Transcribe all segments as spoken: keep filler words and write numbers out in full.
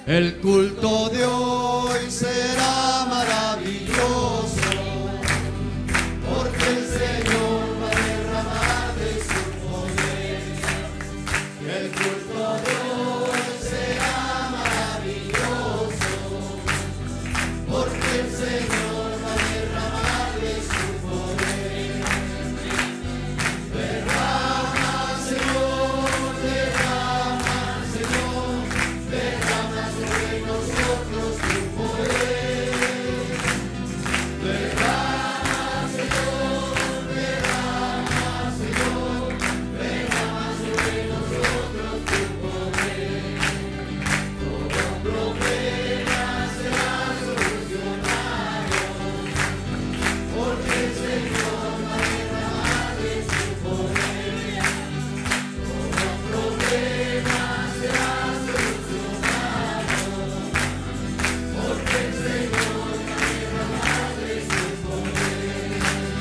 El culto de hoy será maravilloso, porque el Señor va a derramar de su poder. El culto de hoy será maravilloso, porque el Señor va a derramar de su poder. Derrama, Señor, derrama, Señor, derrama sobre nosotros tu poder. Derrama, Señor, derrama, Señor, derrama sobre nosotros tu poder. Todo problema será solucionado, porque el Señor va a derramar de su poder. Todo problema será solucionado, porque el Señor va a derramar de su poder.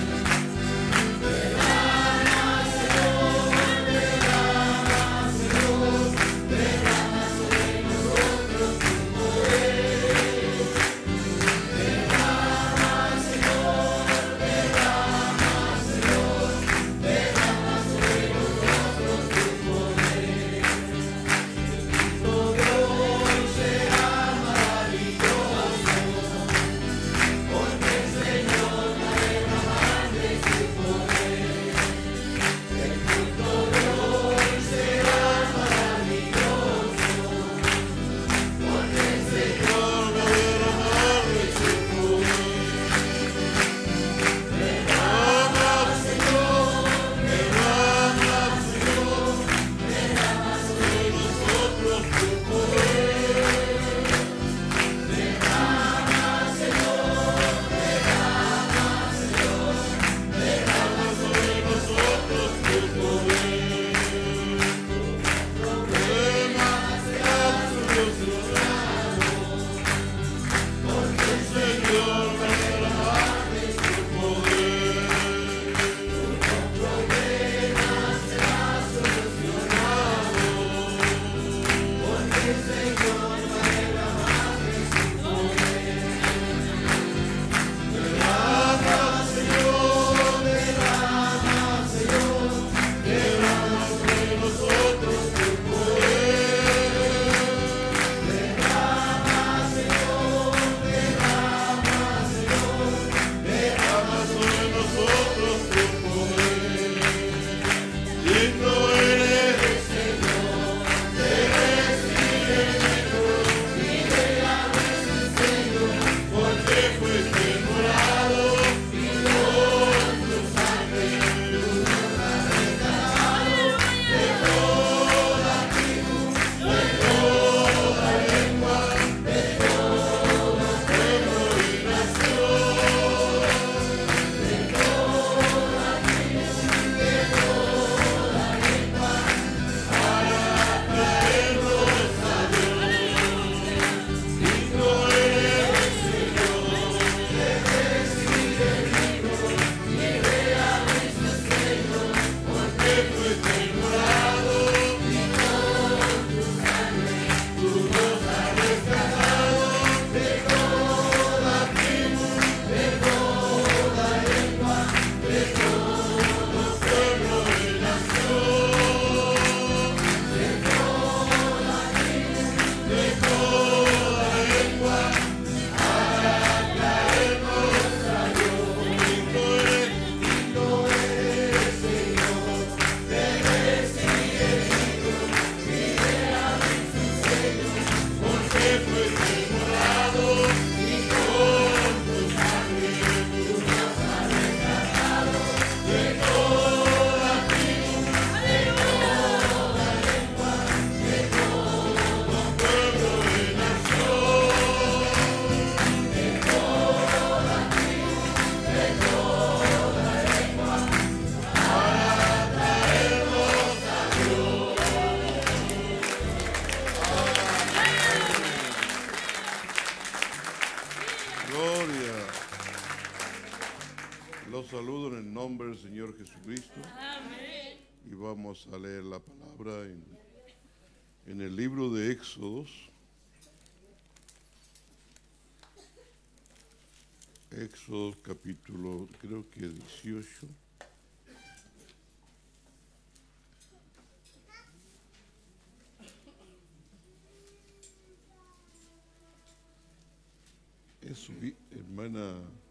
Derrama, Señor, derrama, Señor, derrama sobre nosotros tu poder. Derrama, Señor, derrama, Señor, derrama sobre nosotros tu poder. Todo de hoy será maravilloso, porque el Señor va a derramar de su poder. El culto de hoy será maravilloso, porque el Señor va a derramar de su poder. Derrama, Señor, derrama, Señor, derrama sobre nosotros tu poder. Derrama, Señor, derrama, Señor, derrama sobre nosotros tu poder. Todo problema será solucionado, porque el Señor va a derramar de su poder. Todo problema será solucionado, porque el Señor va a derramar de su poder. Derrama, Señor, derrama, Señor, derrama sobre nosotros tu poder. Derrama, Señor, derrama, Señor, derrama sobre nosotros tu poder. Digno eres, Señor, de recibirnos y de darnos, Señor, porque fuiste inmolado y con tu sangre tú nos has rescatado de toda tribu, de toda lengua, de todo pueblo y nación. De toda tribu, de toda lengua, para traernos a Dios. Digno eres, Señor, de recibirnos y de abrirnos, Señor, porque fuiste inmolado y con tu sangre tú nos has rescatado de toda tribu, de toda lengua, de todo pueblo y nación. De toda tribu, de toda lengua, para traernos a Dios. Digno eres, digno eres, Señor, de recibirnos y de abrirnos, Señor, porque fuiste inmolado y con tu sangre tú nos has rescatado de toda tribu, de toda lengua, de todo pueblo y nación. De toda tribu, de toda lengua, para traernos a Dios. Gloria. Los saludo en el nombre del Señor Jesucristo. Y vamos a leer la palabra en, en el libro de Éxodos, Éxodo capítulo, creo que dieciocho. Es su hermana,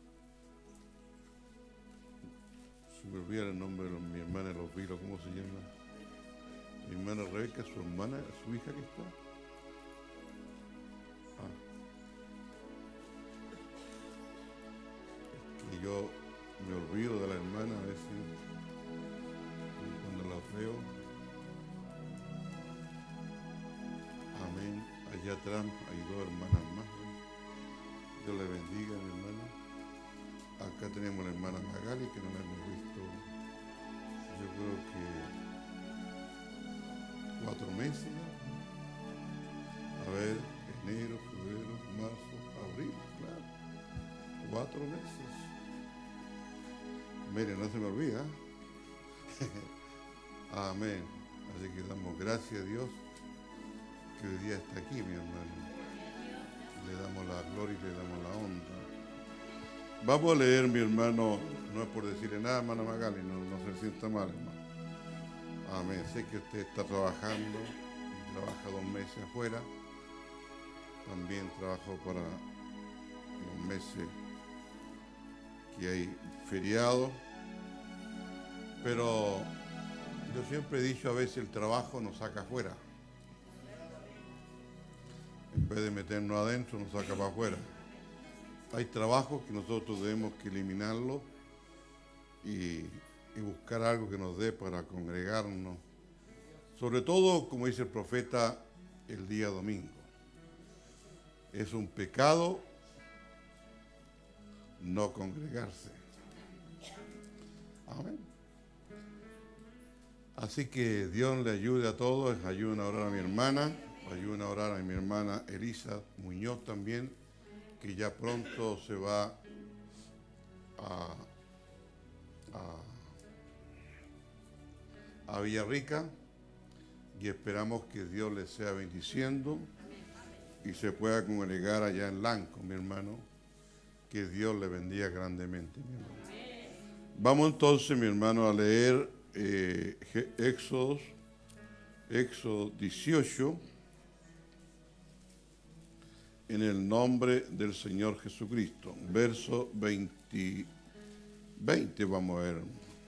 se me olvida el nombre de mi hermana de los vilos, ¿cómo se llama? Mi hermana Rebeca, su hermana, su hija que está. Ah. Es que yo me olvido de la hermana a veces cuando la veo. Amén. Allá atrás hay dos hermanas más. Dios le bendiga, mi hermana. Acá tenemos a la hermana Magali, que no la hemos visto, yo creo que cuatro meses. A ver, enero, febrero, marzo, abril, claro. Cuatro meses. Mire, no se me olvida. Amén. Así que damos gracias a Dios que hoy día está aquí, mi hermano. Le damos la gloria y le damos la honra. Vamos a leer, mi hermano, no es por decirle nada, hermana Magali, no, no se sienta mal, hermano. Amén. Sé que usted está trabajando, trabaja dos meses afuera, también trabajó para los meses que hay feriados, pero yo siempre he dicho, a veces el trabajo nos saca afuera. En vez de meternos adentro, nos saca para afuera. Hay trabajos que nosotros debemos que eliminarlos y, y buscar algo que nos dé para congregarnos. Sobre todo, como dice el profeta, el día domingo. Es un pecado no congregarse. Amén. Así que Dios le ayude a todos. Ayuden a orar a mi hermana. Ayuden a orar a mi hermana Elisa Muñoz también, que ya pronto se va a, a, a Villarrica, y esperamos que Dios le sea bendiciendo y se pueda congregar allá en Lanco, mi hermano. Que Dios le bendiga grandemente, mi hermano. Vamos entonces, mi hermano, a leer eh, Éxodo, Éxodo dieciocho. En el nombre del Señor Jesucristo. Verso veinte, veinte vamos a ver.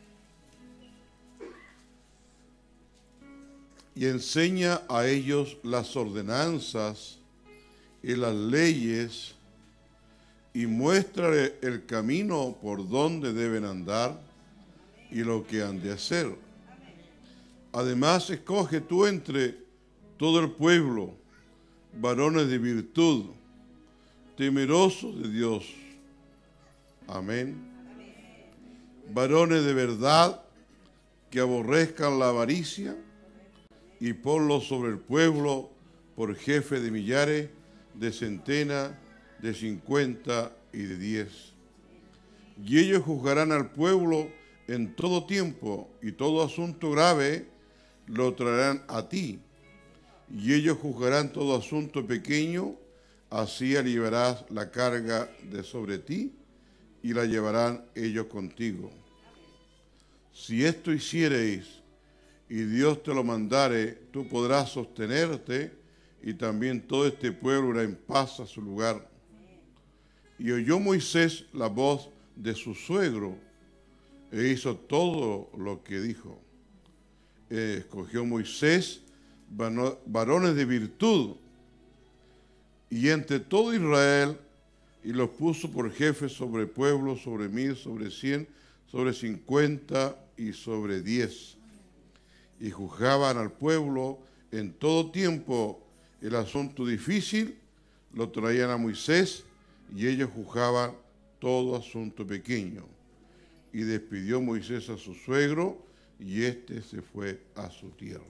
Y enseña a ellos las ordenanzas y las leyes, y muéstrale el camino por donde deben andar y lo que han de hacer. Además, escoge tú entre todo el pueblo varones de virtud, temerosos de Dios. Amén. Varones de verdad, que aborrezcan la avaricia, y ponlos sobre el pueblo por jefe de millares, de centenas, de cincuenta y de diez. Y ellos juzgarán al pueblo en todo tiempo, y todo asunto grave lo traerán a ti. Y ellos juzgarán todo asunto pequeño, así aliviarás la carga de sobre ti, y la llevarán ellos contigo. Si esto hiciereis, y Dios te lo mandare, tú podrás sostenerte, y también todo este pueblo irá en paz a su lugar. Y oyó Moisés la voz de su suegro, e hizo todo lo que dijo. Eh, escogió Moisés varones de virtud, y entre todo Israel, y los puso por jefes sobre pueblos, sobre mil, sobre cien, sobre cincuenta y sobre diez. Y juzgaban al pueblo en todo tiempo. El asunto difícil lo traían a Moisés, y ellos juzgaban todo asunto pequeño. Y despidió Moisés a su suegro, y éste se fue a su tierra.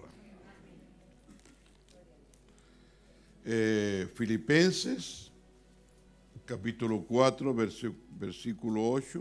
Eh, Filipenses, capítulo cuatro, versículo ocho.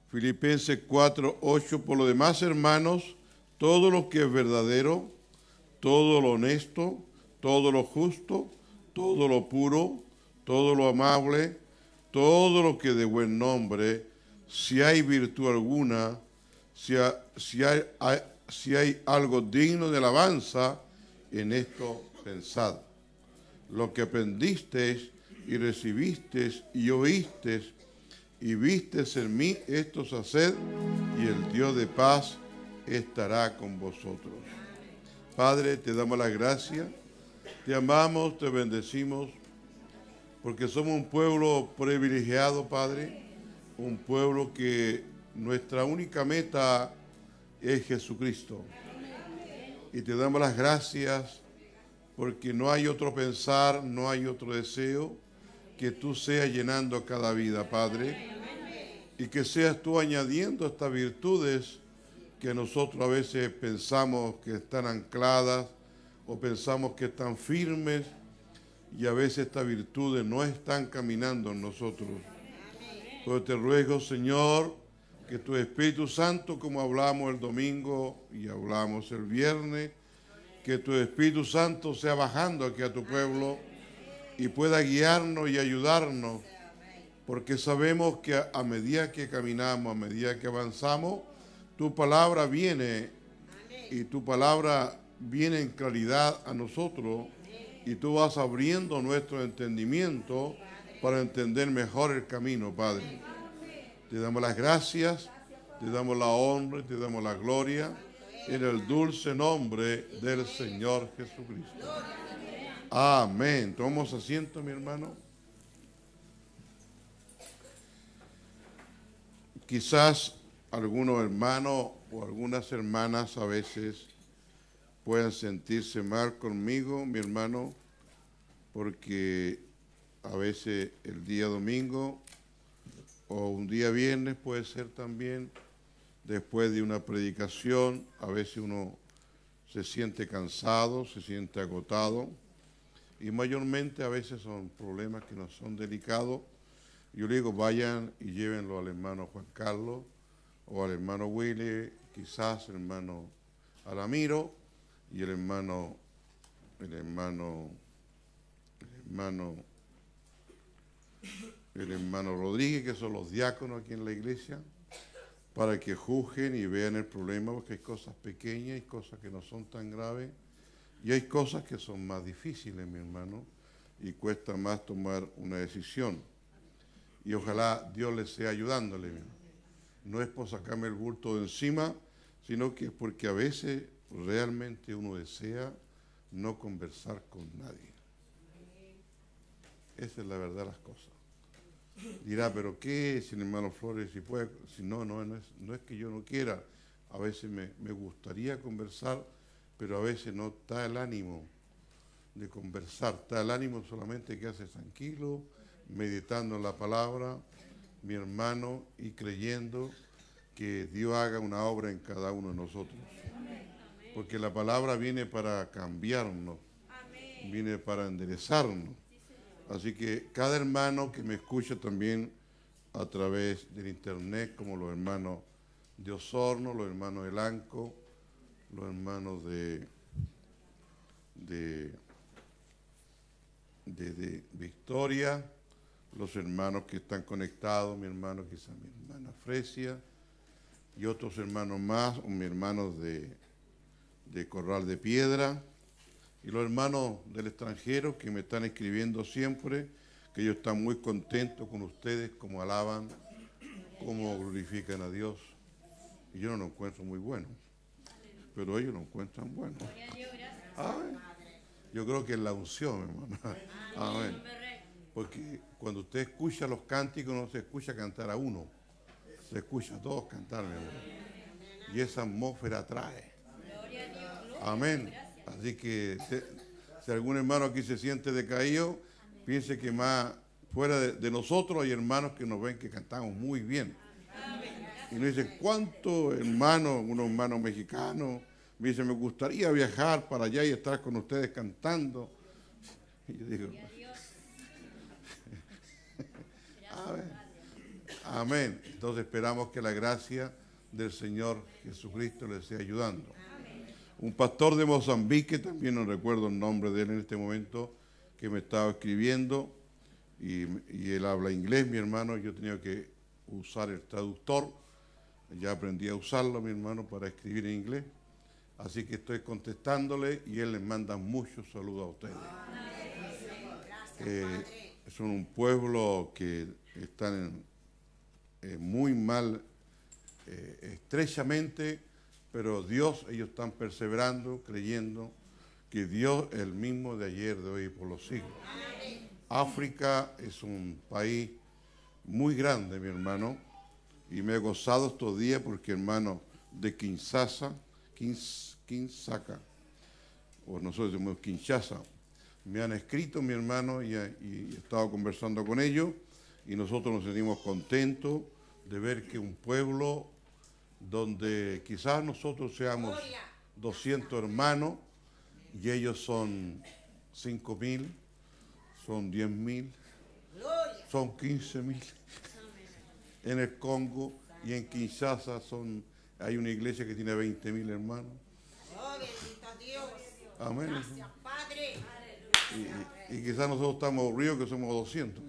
Filipenses cuatro, ocho. Por lo demás, hermanos, todo lo que es verdadero, todo lo honesto, todo lo justo, todo lo puro, todo lo amable, todo lo que de buen nombre, si hay virtud alguna, si hay, si hay, hay, si hay algo digno de alabanza, en esto pensad. Lo que aprendisteis y recibisteis y oísteis y visteis en mí, esto haced, y el Dios de paz estará con vosotros. Padre, te damos las gracias, te amamos, te bendecimos, porque somos un pueblo privilegiado, Padre, un pueblo que nuestra única meta es Jesucristo. Y te damos las gracias porque no hay otro pensar, no hay otro deseo que tú seas llenando cada vida, Padre, y que seas tú añadiendo estas virtudes que nosotros a veces pensamos que están ancladas o pensamos que están firmes, y a veces estas virtudes no están caminando en nosotros. Pero te ruego, Señor, que tu Espíritu Santo, como hablamos el domingo y hablamos el viernes, que tu Espíritu Santo sea bajando aquí a tu pueblo y pueda guiarnos y ayudarnos, porque sabemos que a medida que caminamos, a medida que avanzamos, tu palabra viene y tu palabra viene en claridad a nosotros, y tú vas abriendo nuestro entendimiento para entender mejor el camino, Padre. Te damos las gracias, te damos la honra y te damos la gloria en el dulce nombre del Señor Jesucristo. Amén. Tomamos asiento, mi hermano. Quizás algunos hermanos o algunas hermanas a veces puedan sentirse mal conmigo, mi hermano, porque a veces el día domingo o un día viernes puede ser también, después de una predicación, a veces uno se siente cansado, se siente agotado, y mayormente a veces son problemas que no son delicados. Yo le digo, vayan y llévenlo al hermano Juan Carlos o al hermano Willy, quizás el hermano Alamiro y el hermano, el hermano, el hermano, el hermano Rodríguez, que son los diáconos aquí en la iglesia, para que juzguen y vean el problema, porque hay cosas pequeñas, hay cosas que no son tan graves, y hay cosas que son más difíciles, mi hermano, y cuesta más tomar una decisión. Y ojalá Dios les sea ayudándole. No es por sacarme el bulto de encima, sino que es porque a veces realmente uno desea no conversar con nadie. Esa es la verdad de las cosas. Dirá, pero ¿qué es, hermano Flores? Si puede, si no, no, no es, no es que yo no quiera. A veces me, me gustaría conversar, pero a veces no está el ánimo de conversar. Está el ánimo solamente que hace tranquilo, meditando en la palabra, mi hermano, y creyendo que Dios haga una obra en cada uno de nosotros. Porque la palabra viene para cambiarnos, viene para enderezarnos. Así que cada hermano que me escucha también a través del internet, como los hermanos de Osorno, los hermanos de Lanco, los hermanos de, de, de, de Victoria, los hermanos que están conectados, mi hermano, quizá mi hermana Fresia, y otros hermanos más, o mi hermano de, de Corral de Piedra, y los hermanos del extranjero que me están escribiendo siempre, que ellos están muy contentos con ustedes, cómo alaban, cómo glorifican a Dios. Y yo no lo encuentro muy bueno, pero ellos lo encuentran bueno. Amén. Yo creo que es la unción, hermano. Amén. Porque cuando usted escucha los cánticos, no se escucha cantar a uno, se escucha a todos cantar, mi amor. Y esa atmósfera atrae. Amén. Así que si, si algún hermano aquí se siente decaído, piense que más fuera de, de nosotros hay hermanos que nos ven que cantamos muy bien. Y nos dicen, ¿cuántos hermanos, unos hermanos mexicanos? Me dicen, me gustaría viajar para allá y estar con ustedes cantando. Y yo digo, amén. Amén. Entonces esperamos que la gracia del Señor Jesucristo les esté ayudando. Un pastor de Mozambique, también no recuerdo el nombre de él en este momento, que me estaba escribiendo, y, y él habla inglés, mi hermano. Yo tenía que usar el traductor, ya aprendí a usarlo, mi hermano, para escribir en inglés, así que estoy contestándole y él les manda muchos saludos a ustedes. Eh, son un pueblo que están en, eh, muy mal, eh, estrechamente, pero Dios, ellos están perseverando, creyendo que Dios es el mismo de ayer, de hoy y por los siglos. África es un país muy grande, mi hermano, y me he gozado estos días porque, hermano, de Kinshasa, Kins, Kinshasa, o nosotros decimos Kinshasa, me han escrito, mi hermano, y, y he estado conversando con ellos, y nosotros nos sentimos contentos de ver que un pueblo donde quizás nosotros seamos doscientos hermanos, y ellos son cinco mil, son diez mil, son quince mil. En el Congo y en Kinshasa son, hay una iglesia que tiene veinte mil hermanos. Amén. Gracias, Padre. Y, y, y quizás nosotros estamos aburridos que somos doscientos.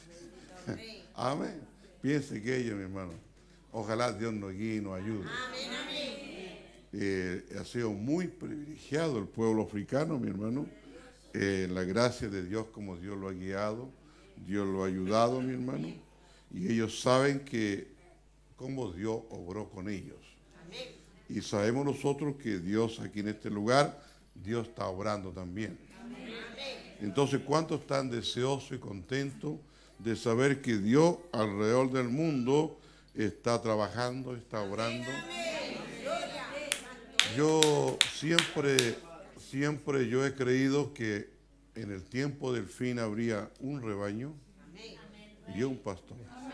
Amén. Piense que ellos, mi hermano, ojalá Dios nos guíe y nos ayude. Amén, amén. Eh, ha sido muy privilegiado el pueblo africano, mi hermano. Eh, la gracia de Dios, como Dios lo ha guiado, Dios lo ha ayudado, mi hermano. Y ellos saben que cómo Dios obró con ellos. Amén. Y sabemos nosotros que Dios aquí en este lugar, Dios está obrando también. Amén. Entonces, ¿cuántos están deseosos y contentos de saber que Dios alrededor del mundo está trabajando, está obrando? Yo siempre, siempre yo he creído que en el tiempo del fin habría un rebaño y un pastor.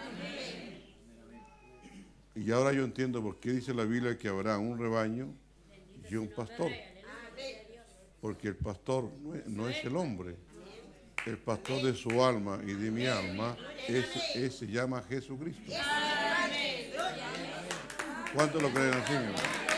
Y ahora yo entiendo por qué dice la Biblia que habrá un rebaño y un pastor. Porque el pastor no es, no es el hombre. El pastor de su alma y de mi alma, ese, ese se llama Jesucristo. ¿Cuántos lo creen así, mi hermano?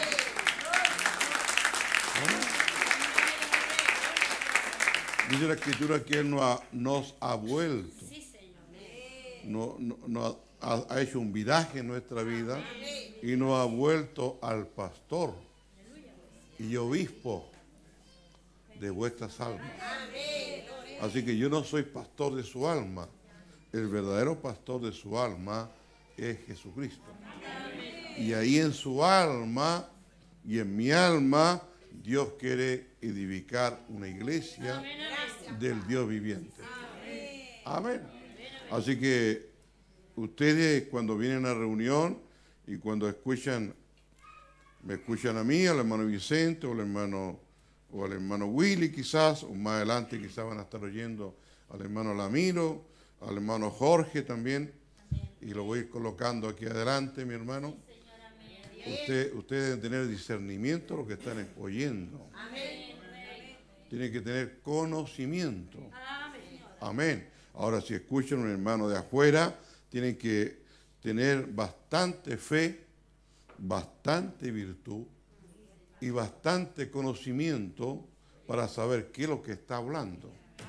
Dice la Escritura que Él nos ha, nos ha vuelto. No, no, no ha, ha hecho un viraje en nuestra vida y nos ha vuelto al pastor y obispo de vuestras almas. Así que yo no soy pastor de su alma. El verdadero pastor de su alma es Jesucristo. Y ahí en su alma y en mi alma, Dios quiere edificar una iglesia del Dios viviente. Amén. Así que ustedes cuando vienen a reunión y cuando escuchan, me escuchan a mí, al hermano Vicente o al hermano, o al hermano Willy quizás, o más adelante quizás van a estar oyendo al hermano Lamiro, al hermano Jorge también, y lo voy a ir colocando aquí adelante, mi hermano. Usted, ustedes deben tener discernimiento de lo que están oyendo. Tienen que tener conocimiento. Amén. Ahora, si escuchan a un hermano de afuera, tienen que tener bastante fe, bastante virtud y bastante conocimiento para saber qué es lo que está hablando.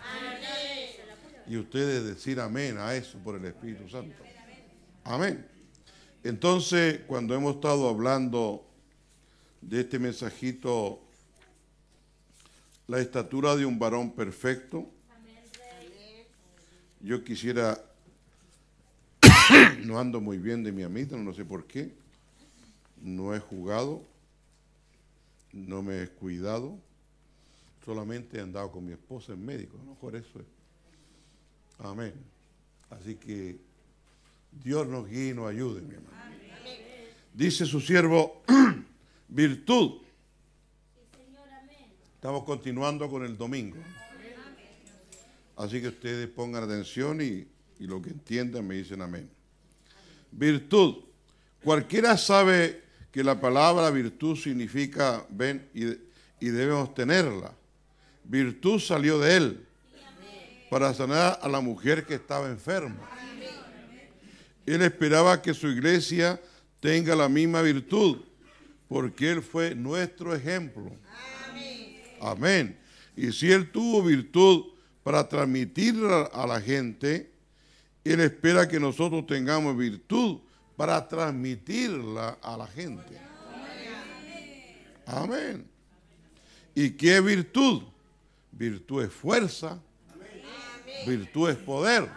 Y ustedes decir amén a eso por el Espíritu Santo. Amén. Entonces, cuando hemos estado hablando de este mensajito, la estatura de un varón perfecto, yo quisiera, no ando muy bien de mi amígdala, no sé por qué, no he jugado, no me he cuidado, solamente he andado con mi esposa en médico, no por eso es. Amén. Así que Dios nos guíe y nos ayude, mi hermano. Dice su siervo, virtud. Estamos continuando con el domingo. Así que ustedes pongan atención y, y lo que entiendan me dicen amén. Virtud. Cualquiera sabe que la palabra virtud significa ven y, y debemos tenerla. Virtud salió de él para sanar a la mujer que estaba enferma. Él esperaba que su iglesia tenga la misma virtud, porque Él fue nuestro ejemplo. Amén. Amén. Y si Él tuvo virtud para transmitirla a la gente, Él espera que nosotros tengamos virtud para transmitirla a la gente. Amén. ¿Y qué es virtud? Virtud es fuerza. Virtud es poder.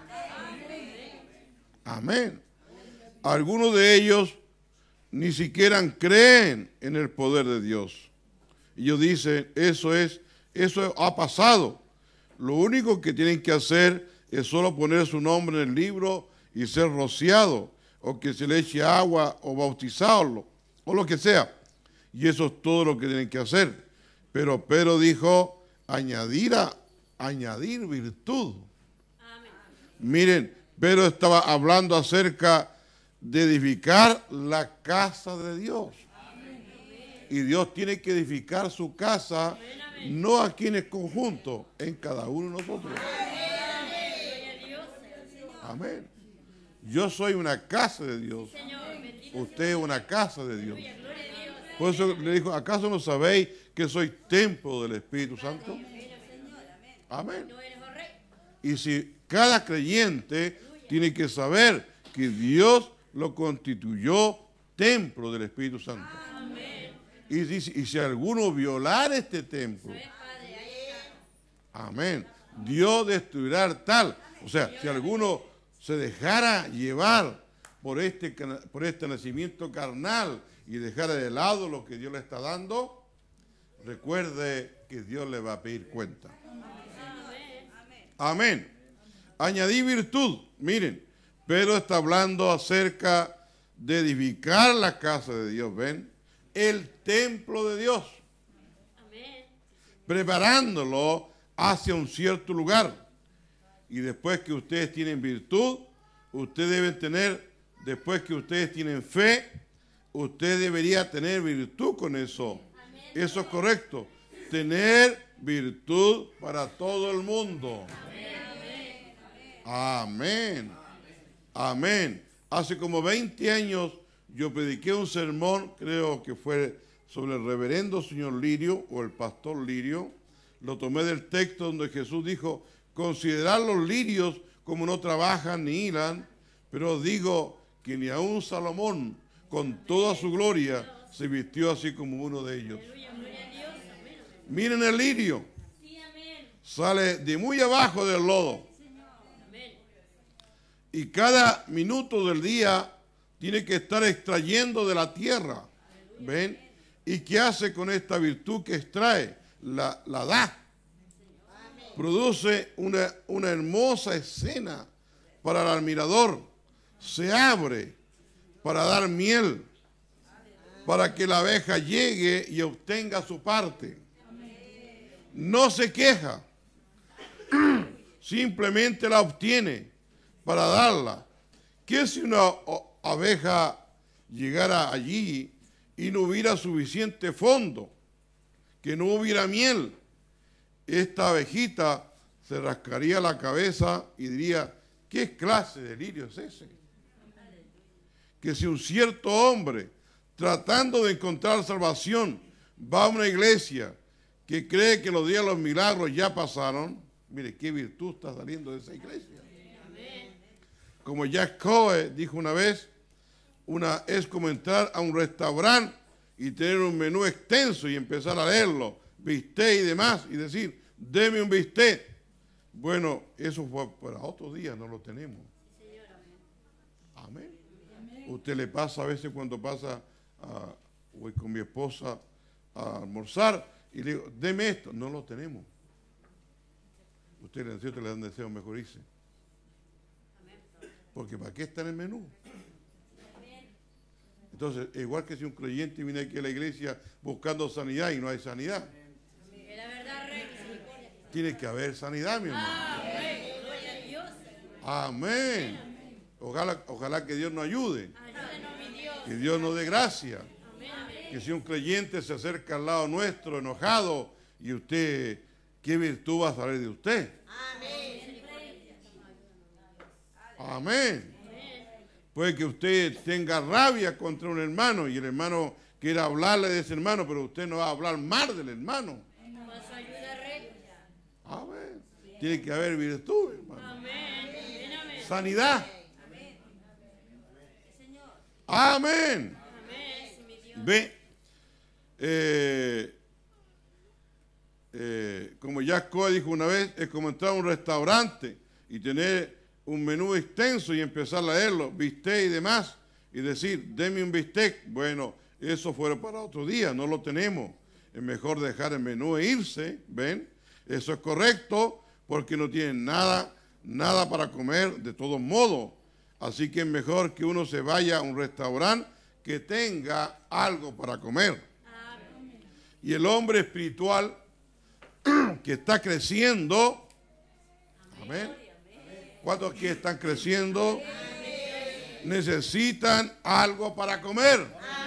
Amén. Algunos de ellos ni siquiera creen en el poder de Dios. Ellos dicen, eso es, eso ha pasado. Lo único que tienen que hacer es solo poner su nombre en el libro y ser rociado, o que se le eche agua o bautizarlo, o lo que sea. Y eso es todo lo que tienen que hacer. Pero Pedro dijo, añadir, a, añadir virtud. Amén. Miren, Pedro estaba hablando acerca de edificar la casa de Dios. Amén. Y Dios tiene que edificar su casa, amén, no aquí en el conjunto, en cada uno de nosotros. Amén. Amén. Yo soy una casa de Dios. Usted es una casa de Dios. Por eso le dijo, ¿acaso no sabéis que soy templo del Espíritu Santo? Amén. Y si cada creyente tiene que saber que Dios lo constituyó templo del Espíritu Santo. Y, dice, y si alguno violar este templo, amén, Dios destruirá tal. O sea, si alguno se dejara llevar por este, por este nacimiento carnal y dejara de lado lo que Dios le está dando, recuerde que Dios le va a pedir cuenta. Amén. Añadí virtud. Miren, Pedro está hablando acerca de edificar la casa de Dios, ¿ven? El templo de Dios. Amén. Preparándolo hacia un cierto lugar. Y después que ustedes tienen virtud, ustedes deben tener, después que ustedes tienen fe, usted debería tener virtud con eso. Amén. Eso es correcto. Tener virtud para todo el mundo. Amén. Amén. Amén. Hace como veinte años yo prediqué un sermón, creo que fue sobre el reverendo señor Lirio o el pastor Lirio. Lo tomé del texto donde Jesús dijo, considerad los lirios como no trabajan ni hilan, pero os digo que ni aun Salomón con toda su gloria se vistió así como uno de ellos. Miren el lirio, sale de muy abajo del lodo y cada minuto del día tiene que estar extrayendo de la tierra. ¿Ven? ¿Y qué hace con esta virtud que extrae? La, la da. Produce una, una hermosa escena para el admirador. Se abre para dar miel, para que la abeja llegue y obtenga su parte. No se queja, simplemente la obtiene para darla. ¿Qué si una abeja llegara allí y no hubiera suficiente fondo, que no hubiera miel? Esta abejita se rascaría la cabeza y diría, ¿qué clase de lirio es ese? Que si un cierto hombre, tratando de encontrar salvación, va a una iglesia que cree que los días de los milagros ya pasaron, mire, qué virtud está saliendo de esa iglesia. Como Jack Coe dijo una vez, una, es como entrar a un restaurante y tener un menú extenso y empezar a leerlo, bistec y demás, y decir, deme un bistec. Bueno, eso fue para otros días, no lo tenemos. Amén. Usted le pasa a veces cuando pasa, a, voy con mi esposa a almorzar y le digo, deme esto, no lo tenemos. Usted le le dan deseo, mejor dice. Porque ¿para qué está en el menú? Entonces, igual que si un creyente viene aquí a la iglesia buscando sanidad y no hay sanidad. Tiene que haber sanidad, mi hermano. Amén. Ojalá, ojalá que Dios nos ayude. Que Dios nos dé gracia. Que si un creyente se acerca al lado nuestro enojado y usted, ¿qué virtud va a salir de usted? Amén. Amén. Puede que usted tenga rabia contra un hermano y el hermano quiera hablarle de ese hermano, pero usted no va a hablar mal del hermano. Amén. Tiene que haber virtud, hermano. Sanidad. Amén. Ve, eh, eh, como Jack Coe dijo una vez, es como entrar a un restaurante y tener un menú extenso y empezar a leerlo, bistec y demás, y decir, deme un bistec. Bueno, eso fuera para otro día, no lo tenemos. Es mejor dejar el menú e irse, ¿ven? Eso es correcto, porque no tienen nada, nada para comer de todos modos. Así que es mejor que uno se vaya a un restaurante que tenga algo para comer. Y el hombre espiritual que está creciendo, amén. ¿Cuántos aquí están creciendo? Necesitan algo para comer.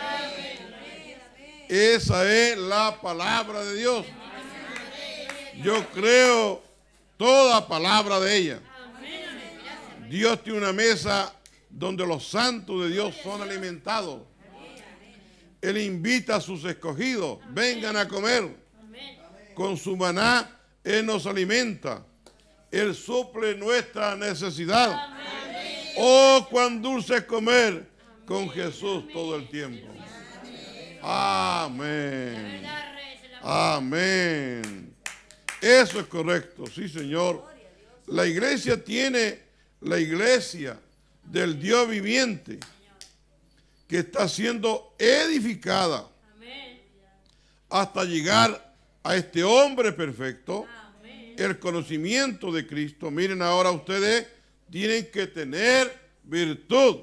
Esa es la palabra de Dios. Yo creo toda palabra de ella. Dios tiene una mesa donde los santos de Dios son alimentados. Él invita a sus escogidos, vengan a comer. Con su maná, Él nos alimenta. Él suple nuestra necesidad. Oh, cuán dulce es comer con Jesús todo el tiempo. Amén. Amén. Eso es correcto, sí, Señor. La iglesia tiene, la iglesia del Dios viviente, que está siendo edificada hasta llegar a este hombre perfecto, el conocimiento de Cristo. Miren, ahora ustedes tienen que tener virtud.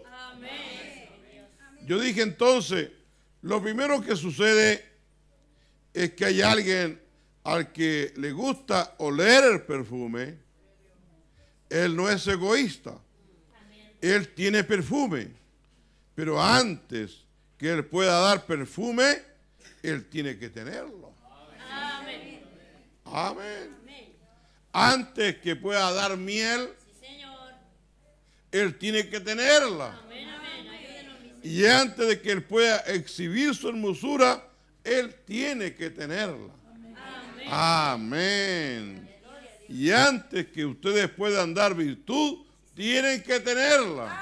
Yo dije entonces, lo primero que sucede es que hay alguien al que le gusta oler el perfume. Él no es egoísta. Él tiene perfume. Pero antes que él pueda dar perfume, él tiene que tenerlo. Amén. Amén. Antes que pueda dar miel, él tiene que tenerla. Y antes de que él pueda exhibir su hermosura, él tiene que tenerla. Amén. Amén. Y antes que ustedes puedan dar virtud, tienen que tenerla.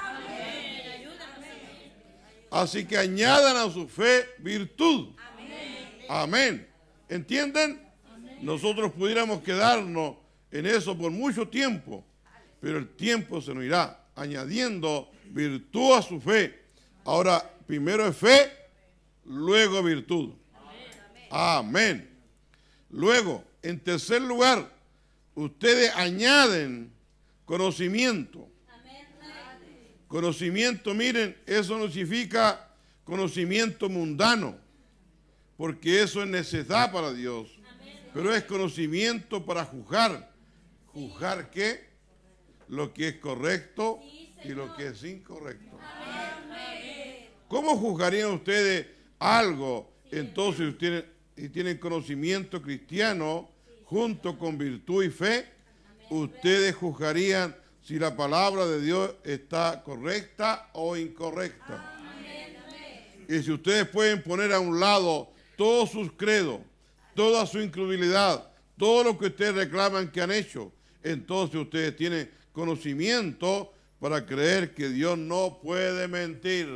Así que añadan a su fe virtud. Amén. ¿Entienden? Nosotros pudiéramos quedarnos en eso por mucho tiempo, pero el tiempo se nos irá añadiendo virtud a su fe. Ahora, primero es fe, luego virtud. Amén. Luego, en tercer lugar, ustedes añaden conocimiento. Conocimiento, miren, eso no significa conocimiento mundano, porque eso es necesidad para Dios, pero es conocimiento para juzgar. ¿Juzgar qué? Lo que es correcto y lo que es incorrecto. ¿Cómo juzgarían ustedes algo entonces si tienen, si tienen conocimiento cristiano junto con virtud y fe? Ustedes juzgarían si la palabra de Dios está correcta o incorrecta. Y si ustedes pueden poner a un lado todos sus credos, toda su incredulidad, todo lo que ustedes reclaman que han hecho, entonces ustedes tienen conocimiento para creer que Dios no puede mentir.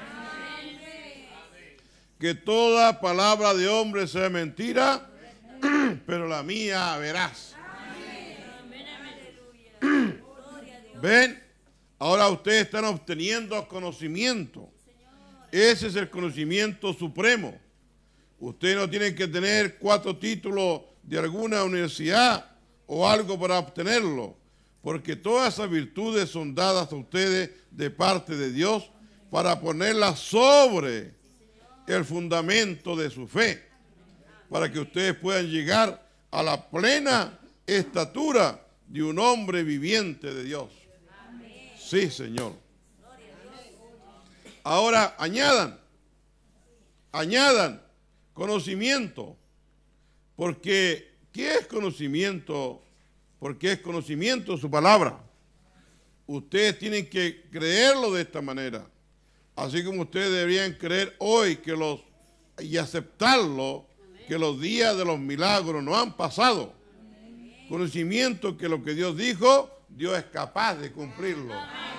Que toda palabra de hombre sea mentira, pero la mía verás. ¿Ven? Ahora ustedes están obteniendo conocimiento. Ese es el conocimiento supremo. Ustedes no tienen que tener cuatro títulos de alguna universidad o algo para obtenerlo, porque todas esas virtudes son dadas a ustedes de parte de Dios para ponerlas sobre el fundamento de su fe, para que ustedes puedan llegar a la plena estatura de un hombre viviente de Dios. Sí, Señor. Ahora añadan, añadan conocimiento, porque ¿qué es conocimiento? Porque es conocimiento su palabra. ustedes tienen que creerlo de esta manera. Así como ustedes deberían creer hoy que los, y aceptarlo, que los días de los milagros no han pasado. Conocimiento que lo que Dios dijo, Dios es capaz de cumplirlo.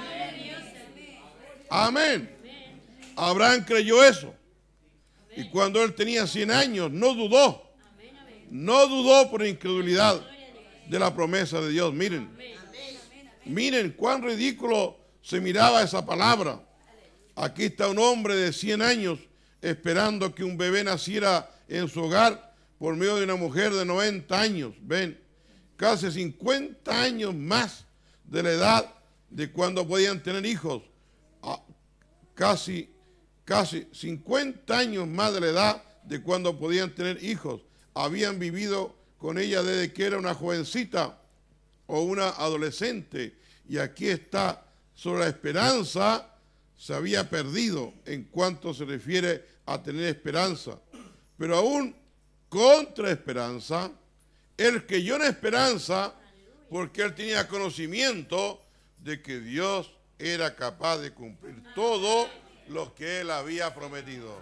Amén. Abraham creyó eso. Y cuando él tenía cien años, no dudó. No dudó por incredulidad de la promesa de Dios. Miren. Miren cuán ridículo se miraba esa palabra. Aquí está un hombre de cien años esperando que un bebé naciera en su hogar por medio de una mujer de noventa años. Ven, casi cincuenta años más de la edad de cuando podían tener hijos. Ah, casi, casi cincuenta años más de la edad de cuando podían tener hijos. Habían vivido con ella desde que era una jovencita o una adolescente. Y aquí está, sobre la esperanza, se había perdido en cuanto se refiere a tener esperanza. Pero aún contra esperanza, él creyó en esperanza porque él tenía conocimiento de que Dios era capaz de cumplir todo lo que él había prometido.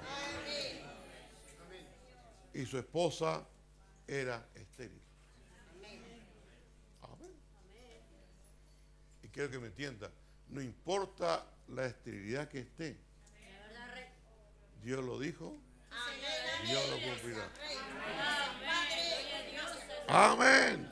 Y su esposa era estéril. Amén. Y quiero que me entienda, no importa la esterilidad que esté, Dios lo dijo, Dios lo cumplirá. Amén.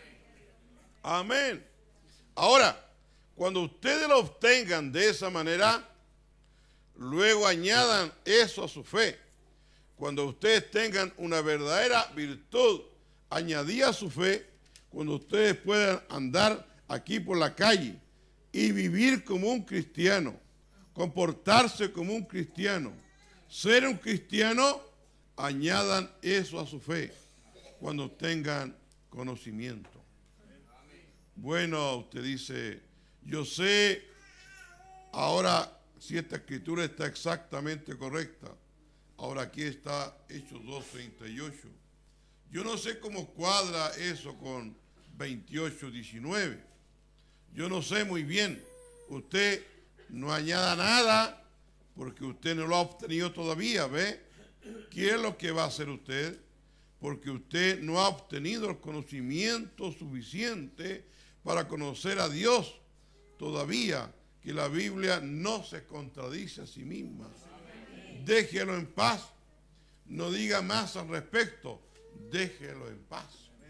Amén. Ahora, cuando ustedes lo obtengan de esa manera, luego añadan eso a su fe. Cuando ustedes tengan una verdadera virtud añadida a su fe, cuando ustedes puedan andar aquí por la calle y vivir como un cristiano, comportarse como un cristiano, ser un cristiano, añadan eso a su fe cuando tengan conocimiento. Bueno, usted dice, yo sé ahora si esta escritura está exactamente correcta. Ahora aquí está Hechos dos, treinta y ocho. Yo no sé cómo cuadra eso con veintiocho, diecinueve. Yo no sé muy bien. Usted no añada nada porque usted no lo ha obtenido todavía, ¿ve? ¿Qué es lo que va a hacer usted? Porque usted no ha obtenido el conocimiento suficiente para conocer a Dios todavía, que la Biblia no se contradice a sí misma. Déjelo en paz. No diga más al respecto. Déjelo en paz.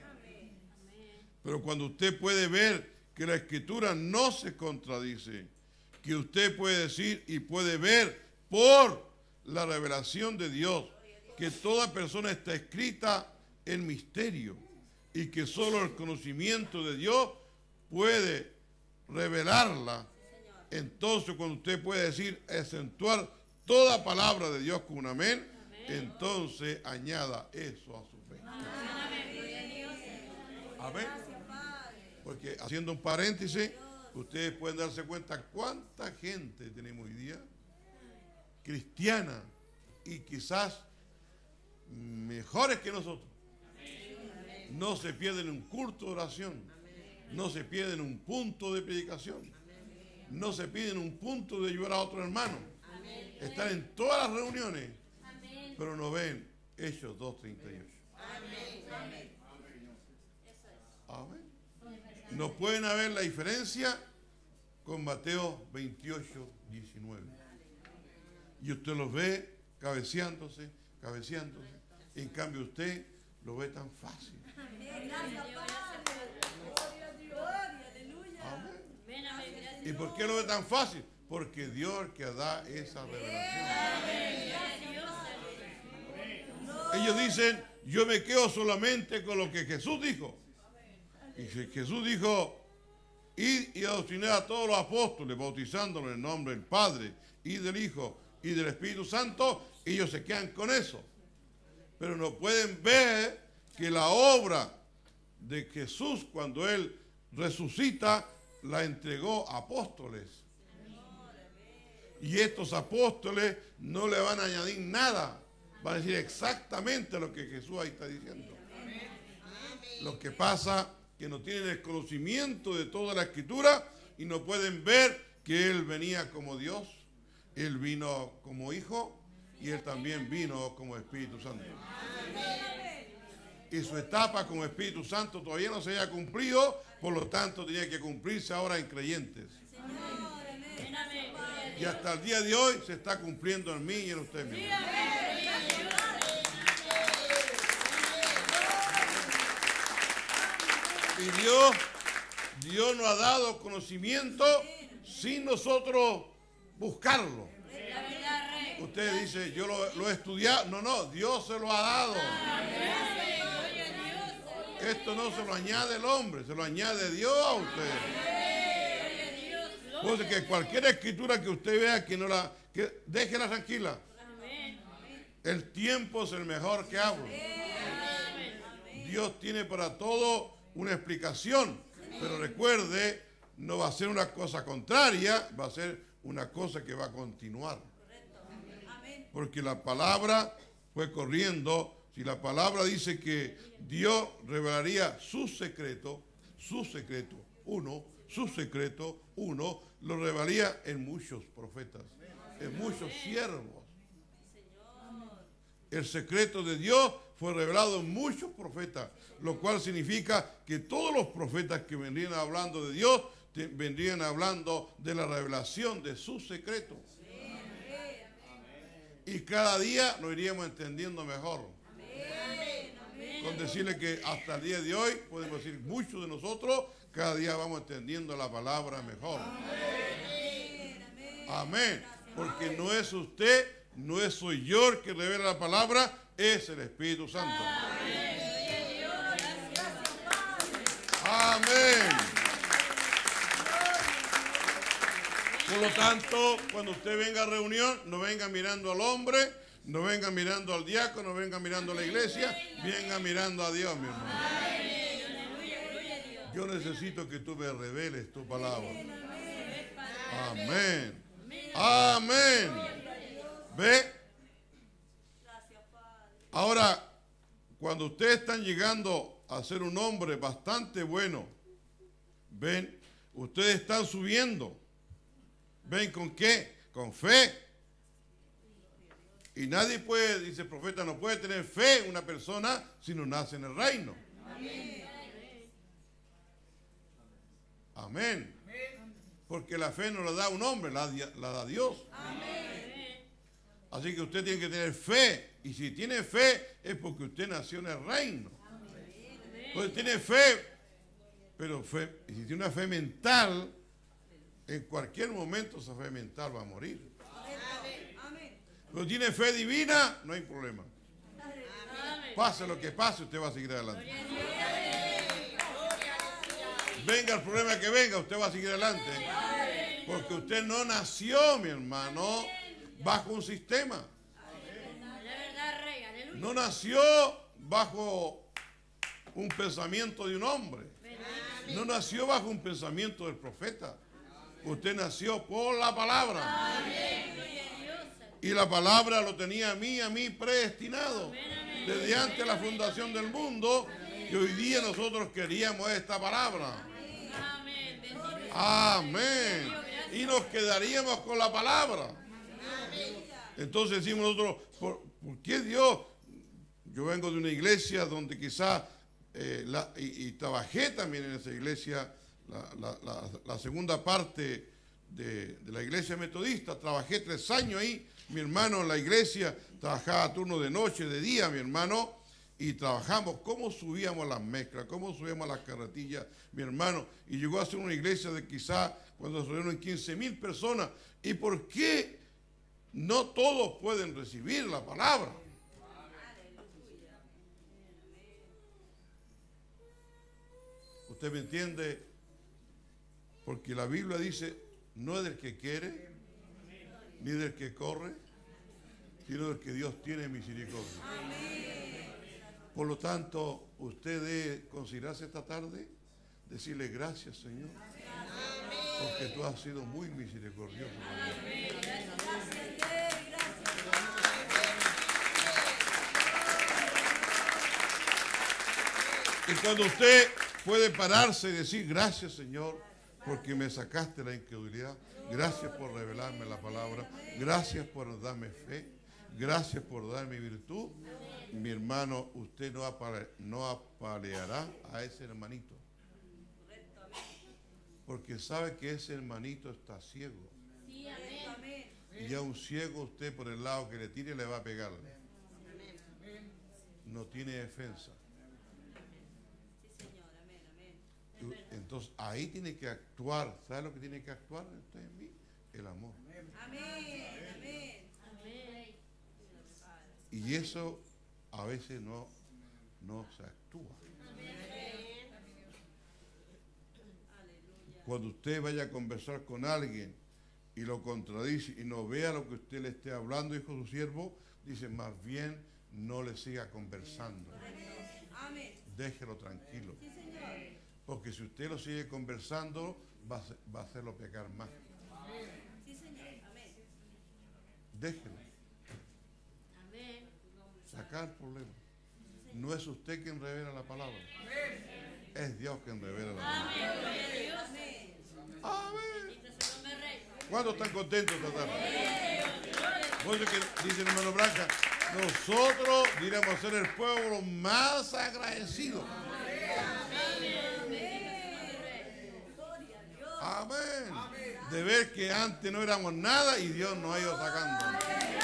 Pero cuando usted puede ver que la Escritura no se contradice, que usted puede decir y puede ver por la revelación de Dios que toda persona está escrita en misterio y que solo el conocimiento de Dios puede revelarla, entonces cuando usted puede decir, acentuar toda palabra de Dios con un amén, entonces añada eso a su fe. Amén. Porque haciendo un paréntesis, ustedes pueden darse cuenta cuánta gente tenemos hoy día cristiana y quizás mejores que nosotros. No se pierden un culto de oración, no se pierden un punto de predicación, no se pierden un punto de ayudar a otro hermano. Están en todas las reuniones, pero no ven Hechos dos, treinta y ocho. Amén. No pueden haber la diferencia con Mateo veintiocho, diecinueve. Y usted los ve cabeceándose, cabeceándose. En cambio usted lo ve tan fácil. Amén. ¿Y por qué lo ve tan fácil? Porque Dios es el que da esa revelación. Ellos dicen, yo me quedo solamente con lo que Jesús dijo. Y si Jesús dijo, id y adoctrinad a todos los apóstoles, bautizándolos en el nombre del Padre y del Hijo y del Espíritu Santo, ellos se quedan con eso. Pero no pueden ver que la obra de Jesús, cuando Él resucita, la entregó a apóstoles. Y estos apóstoles no le van a añadir nada. Van a decir exactamente lo que Jesús ahí está diciendo. Lo que pasa que no tienen el conocimiento de toda la Escritura y no pueden ver que Él venía como Dios, Él vino como Hijo y Él también vino como Espíritu Santo. Y su etapa como Espíritu Santo todavía no se había cumplido, por lo tanto tenía que cumplirse ahora en creyentes. Y hasta el día de hoy se está cumpliendo en mí y en usted mismo. Y Dios, Dios nos ha dado conocimiento sin nosotros buscarlo. Usted dice, yo lo, lo he estudiado. No, no, Dios se lo ha dado. Esto no se lo añade el hombre, se lo añade Dios a usted. Pues que cualquier escritura que usted vea, que no la, que déjela tranquila. El tiempo es el mejor que hablo. Dios tiene para todo una explicación, pero recuerde, no va a ser una cosa contraria, va a ser una cosa que va a continuar. Porque la palabra fue corriendo. Si la palabra dice que Dios revelaría su secreto, su secreto, uno, su secreto, uno, lo revelaría en muchos profetas, en muchos siervos. El secreto de Dios fue revelado en muchos profetas, lo cual significa que todos los profetas que vendrían hablando de Dios, vendrían hablando de la revelación de su secreto. Y cada día lo iríamos entendiendo mejor. Con decirle que hasta el día de hoy, podemos decir, muchos de nosotros, cada día vamos entendiendo la palabra mejor. Amén. Porque no es usted, no es soy yo el que revela la palabra, es el Espíritu Santo. Amén. Por lo tanto, cuando usted venga a reunión, no venga mirando al hombre, no venga mirando al diácono, no venga mirando a la iglesia, venga mirando a Dios, mi hermano. Yo necesito que tú me reveles tu palabra. Amén. Amén. ¿Ve? Ahora, cuando ustedes están llegando a ser un hombre bastante bueno, ven, ustedes están subiendo. ¿Ven con qué? Con fe. Y nadie puede, dice el profeta, no puede tener fe en una persona si no nace en el reino. Amén. Amén. Porque la fe no la da un hombre, la, la da Dios. Amén. Así que usted tiene que tener fe. Y si tiene fe es porque usted nació en el reino. Pues tiene fe, pero fe, si tiene una fe mental, en cualquier momento esa fe mental va a morir. Pero tiene fe divina, no hay problema. Pase lo que pase, usted va a seguir adelante. Venga el problema que venga, usted va a seguir adelante. Porque usted no nació, mi hermano, bajo un sistema. No nació bajo un pensamiento de un hombre. No nació bajo un pensamiento del profeta. Usted nació por la palabra. Y la palabra lo tenía a mí, a mí predestinado. Desde antes de la fundación del mundo. Y hoy día nosotros queríamos esta palabra. Amén. Y nos quedaríamos con la palabra. Entonces decimos nosotros, ¿por, ¿por qué Dios? Yo vengo de una iglesia donde quizás, eh, la, y, y trabajé también en esa iglesia, la, la, la, la segunda parte de, de la iglesia metodista. Trabajé tres años ahí, mi hermano, en la iglesia. Trabajaba a turno de noche, de día, mi hermano. Y trabajamos cómo subíamos las mezclas, cómo subíamos las carretillas, mi hermano. Y llegó a ser una iglesia de quizás cuando se reunieron quince mil personas. ¿Y por qué no todos pueden recibir la palabra? ¿Usted me entiende? Porque la Biblia dice, no es del que quiere, ni del que corre, sino del que Dios tiene misericordia. Por lo tanto, usted debe considerarse esta tarde, decirle gracias, Señor, porque tú has sido muy misericordioso. Y cuando usted puede pararse y decir gracias, Señor, porque me sacaste la incredulidad. Gracias por revelarme la palabra. Gracias por darme fe. Gracias por darme virtud. Mi hermano, usted no, apale, no apaleará a ese hermanito. Porque sabe que ese hermanito está ciego. Y a un ciego usted por el lado que le tire le va a pegar. No tiene defensa. Entonces ahí tiene que actuar. ¿Sabe lo que tiene que actuar usted en mí? El amor. Y eso a veces no, no se actúa. Cuando usted vaya a conversar con alguien y lo contradice y no vea lo que usted le esté hablando, dijo su siervo, dice, más bien no le siga conversando. Déjelo tranquilo. Porque si usted lo sigue conversando, va a, va a hacerlo pecar más. Déjelo. Sacar el problema. No es usted quien revela la palabra. Es Dios quien revela la palabra. Amén. ¿Cuántos están contentos esta tarde? Por eso que dice el hermano Branca, nosotros diremos ser el pueblo más agradecido. Amén. De ver que antes no éramos nada y Dios nos ha ido sacando.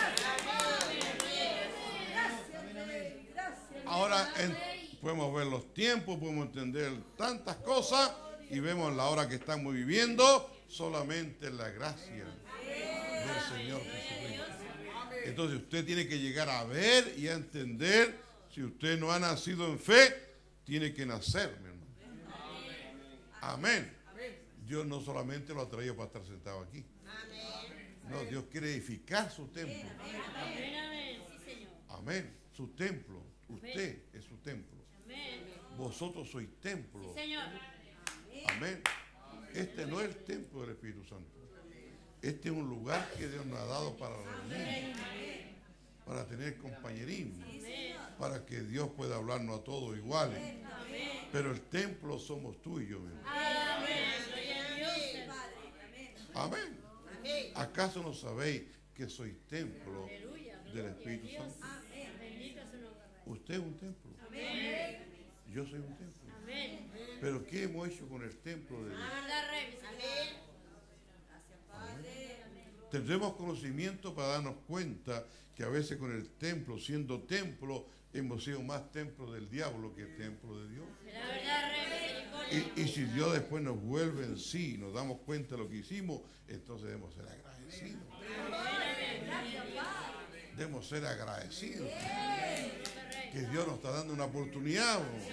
Ahora en, podemos ver los tiempos, podemos entender tantas cosas y vemos la hora que estamos viviendo solamente en la gracia del Señor Jesucristo. Entonces usted tiene que llegar a ver y a entender. Si usted no ha nacido en fe, tiene que nacer, mi hermano. Amén. Dios no solamente lo ha traído para estar sentado aquí. No, Dios quiere edificar su templo. Amén. Su templo. Usted es su templo. Vosotros sois templo. Amén. Este no es el templo del Espíritu Santo. Este es un lugar que Dios nos ha dado para reunir, para tener compañerismo, para que Dios pueda hablarnos a todos iguales. Pero el templo somos tú y yo mismo. Amén. ¿Acaso no sabéis que sois templo del Espíritu Santo? Usted es un templo. Yo soy un templo. Pero ¿qué hemos hecho con el templo de Dios? Tendremos conocimiento para darnos cuenta que a veces con el templo, siendo templo, hemos sido más templo del diablo que templo de Dios. Y, y si Dios después nos vuelve en sí y nos damos cuenta de lo que hicimos, entonces debemos ser agradecidos. Debemos ser agradecidos. Que Dios nos está dando una oportunidad.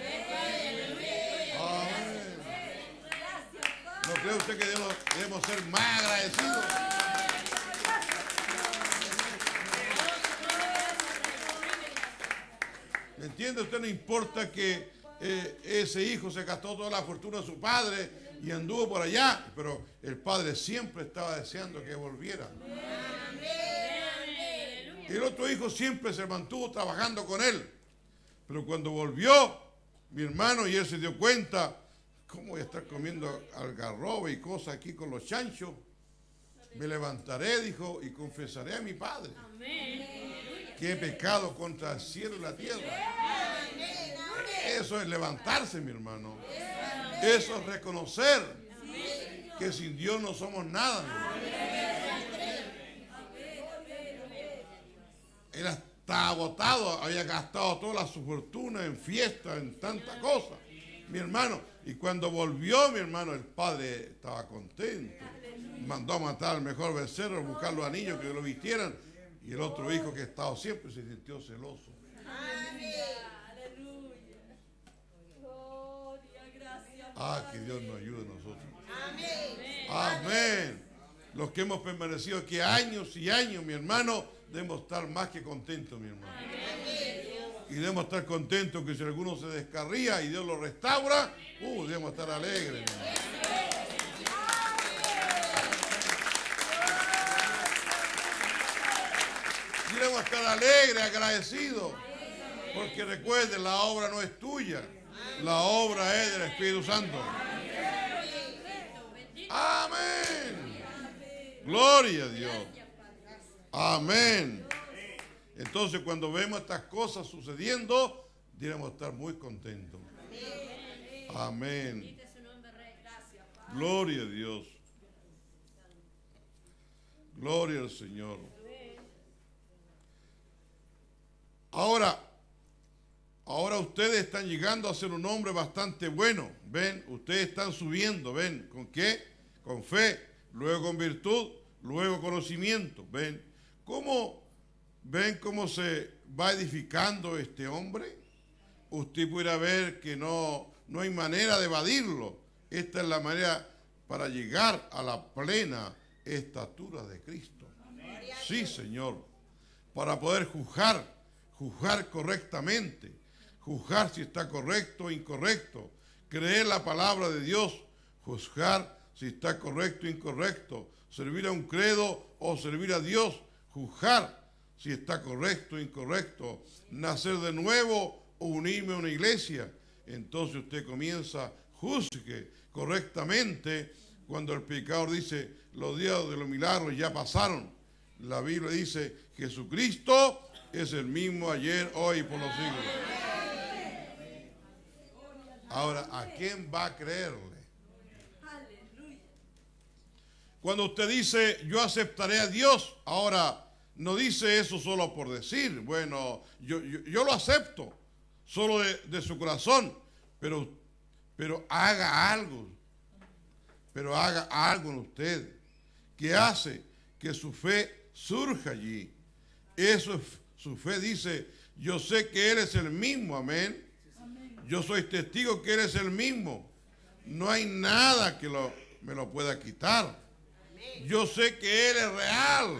Amén. ¿No cree usted que debemos, debemos ser más agradecidos? ¿Me entiende? Usted no importa que eh, ese hijo se gastó toda la fortuna de su padre y anduvo por allá, pero el padre siempre estaba deseando que volviera. Y el otro hijo siempre se mantuvo trabajando con él. Pero cuando volvió, mi hermano, y él se dio cuenta, ¿cómo voy a estar comiendo algarroba y cosas aquí con los chanchos? Me levantaré, dijo, y confesaré a mi padre que he pecado contra el cielo y la tierra. Eso es levantarse, mi hermano. Eso es reconocer que sin Dios no somos nada, mi hermano. Él estaba agotado, había gastado toda su fortuna en fiestas, en tantas cosas, mi hermano. Y cuando volvió, mi hermano, el padre estaba contento. Mandó a matar al mejor becerro, buscar los anillos que lo vistieran. Y el otro hijo que estaba siempre se sintió celoso. Ah, que Dios nos ayude a nosotros. Amén. Los que hemos permanecido aquí años y años, mi hermano, debemos estar más que contentos, mi hermano. Y debemos estar contentos que si alguno se descarría y Dios lo restaura, uh, debemos estar alegres, mi hermano. Debemos estar alegres, agradecidos. Porque recuerden, la obra no es tuya. La obra es del Espíritu Santo. Gloria a Dios. Amén. Entonces, cuando vemos estas cosas sucediendo, debemos estar muy contentos. Amén. Gloria a Dios. Gloria al Señor. Ahora, ahora ustedes están llegando a ser un hombre bastante bueno. Ven, ustedes están subiendo. Ven, ¿con qué? Con fe, luego con virtud, luego conocimiento. Ven, ¿cómo ven cómo se va edificando este hombre? Usted pudiera ver que no, no hay manera de evadirlo. Esta es la manera para llegar a la plena estatura de Cristo. Sí, Señor. Para poder juzgar, juzgar correctamente, juzgar si está correcto o incorrecto, creer la palabra de Dios, juzgar si está correcto o incorrecto, servir a un credo o servir a Dios, juzgar si está correcto o incorrecto, nacer de nuevo o unirme a una iglesia. Entonces usted comienza, juzgue correctamente. Cuando el pecador dice, los días de los milagros ya pasaron, la Biblia dice, Jesucristo es el mismo ayer, hoy y por los siglos. Ahora, ¿a quién va a creerle? Cuando usted dice, yo aceptaré a Dios, ahora no dice eso solo por decir, bueno, yo, yo, yo lo acepto, solo de, de su corazón, pero, pero haga algo, pero haga algo en usted, que hace que su fe surja allí. Eso es, su fe dice, yo sé que Él es el mismo, amén. Yo soy testigo que Él es el mismo. No hay nada que lo, me lo pueda quitar. Yo sé que Él es real.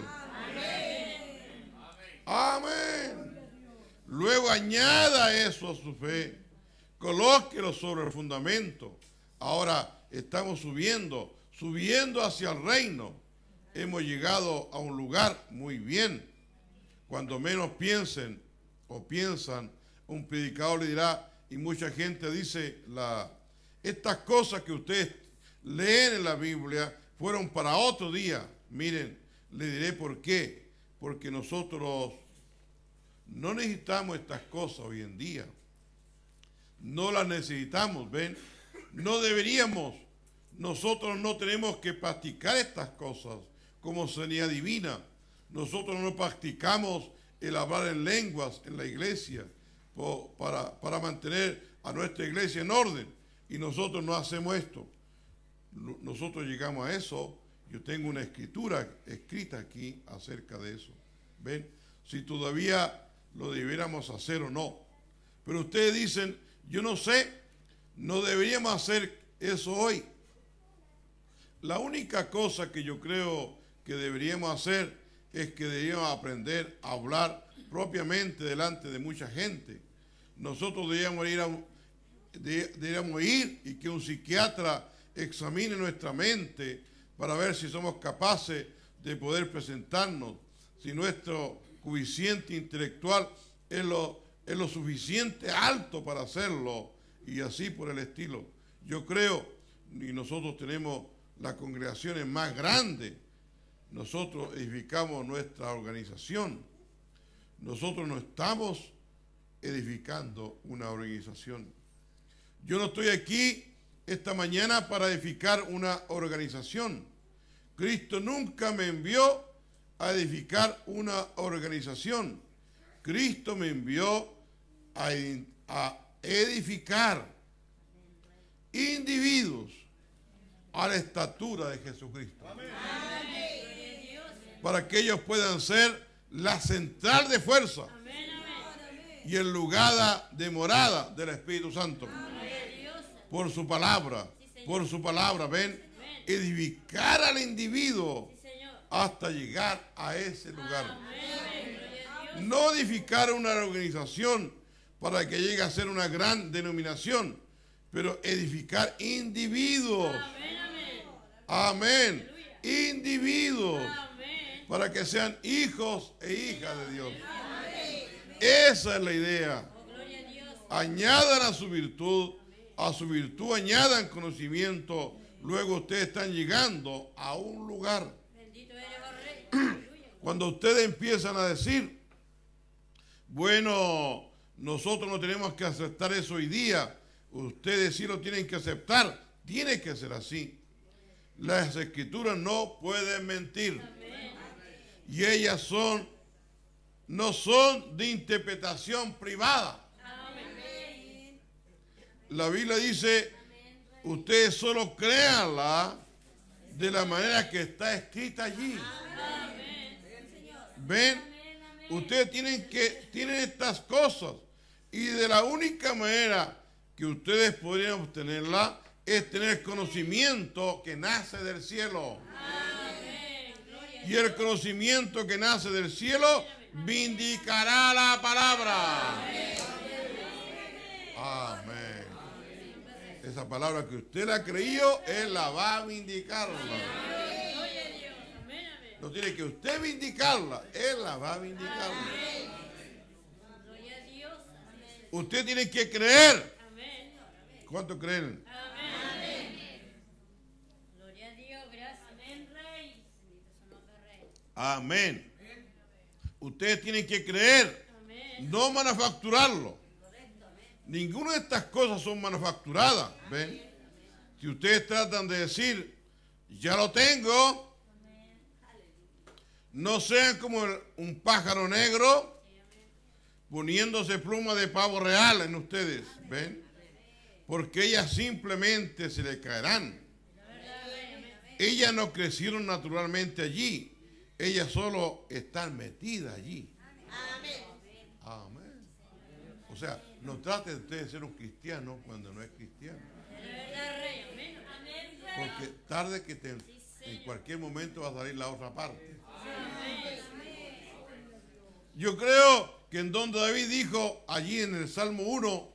Amén. Luego añada eso a su fe. Colóquelo sobre el fundamento. Ahora estamos subiendo, subiendo hacia el reino. Hemos llegado a un lugar muy bien. Cuando menos piensen o piensan, un predicador le dirá, y mucha gente dice, la, estas cosas que ustedes leen en la Biblia fueron para otro día. Miren, le diré por qué. Porque nosotros no necesitamos estas cosas hoy en día. No las necesitamos, ¿ven? No deberíamos. Nosotros no tenemos que practicar estas cosas como señal divina. Nosotros no practicamos el hablar en lenguas en la iglesia para, para mantener a nuestra iglesia en orden. Y nosotros no hacemos esto. Nosotros llegamos a eso. Yo tengo una escritura escrita aquí acerca de eso. ¿Ven? Si todavía lo debiéramos hacer o no. Pero ustedes dicen, yo no sé, no deberíamos hacer eso hoy. La única cosa que yo creo que deberíamos hacer es que deberíamos aprender a hablar propiamente delante de mucha gente. Nosotros deberíamos ir, a, deberíamos ir y que un psiquiatra examine nuestra mente para ver si somos capaces de poder presentarnos, si nuestro coeficiente intelectual es lo, es lo suficiente alto para hacerlo y así por el estilo. Yo creo, y nosotros tenemos las congregaciones más grandes, nosotros edificamos nuestra organización. Nosotros no estamos edificando una organización. Yo no estoy aquí esta mañana para edificar una organización. Cristo nunca me envió a edificar una organización. Cristo me envió a, a edificar individuos a la estatura de Jesucristo. Amén. Para que ellos puedan ser la central de fuerza. Amén, amén. Y el lugar de morada del Espíritu Santo. Amén. Por su palabra, sí, por su palabra, ven, amén. Edificar al individuo sí, hasta llegar a ese lugar. Amén. No edificar una organización para que llegue a ser una gran denominación, pero edificar individuos. Amén. Amén. Individuos. Amén. Para que sean hijos e hijas de Dios. Amén. Esa es la idea. Oh, añadan a su virtud, a su virtud añadan conocimiento. Luego ustedes están llegando a un lugar. Bendito es Cuando ustedes empiezan a decir, bueno, nosotros no tenemos que aceptar eso hoy día, ustedes sí lo tienen que aceptar, tiene que ser así. Las escrituras no pueden mentir. Y ellas son, no son de interpretación privada. La Biblia dice, ustedes solo créanla de la manera que está escrita allí. ¿Ven? Ustedes tienen que, tienen estas cosas. Y de la única manera que ustedes podrían obtenerla es tener conocimiento que nace del cielo. Y el conocimiento que nace del cielo vindicará la palabra. Amén. Esa palabra que usted la creyó, Él la va a vindicarla. No tiene que usted vindicarla, Él la va a vindicar. Usted tiene que creer. ¿Cuánto creen? Gloria a Dios, gracias. Amén, Rey. Amén. Ustedes tienen que creer, no manufacturarlo. Ninguna de estas cosas son manufacturadas. ¿Ven? Si ustedes tratan de decir, ya lo tengo, no sean como el- un pájaro negro poniéndose pluma de pavo real en ustedes. ¿Ven? Porque ellas simplemente se le caerán. Ellas no crecieron naturalmente allí. Ellas solo están metidas allí. Amén. O sea, no traten ustedes de ser un cristiano cuando no es cristiano. Porque tarde que te, en cualquier momento va a salir la otra parte. Yo creo que en donde David dijo allí en el Salmo uno,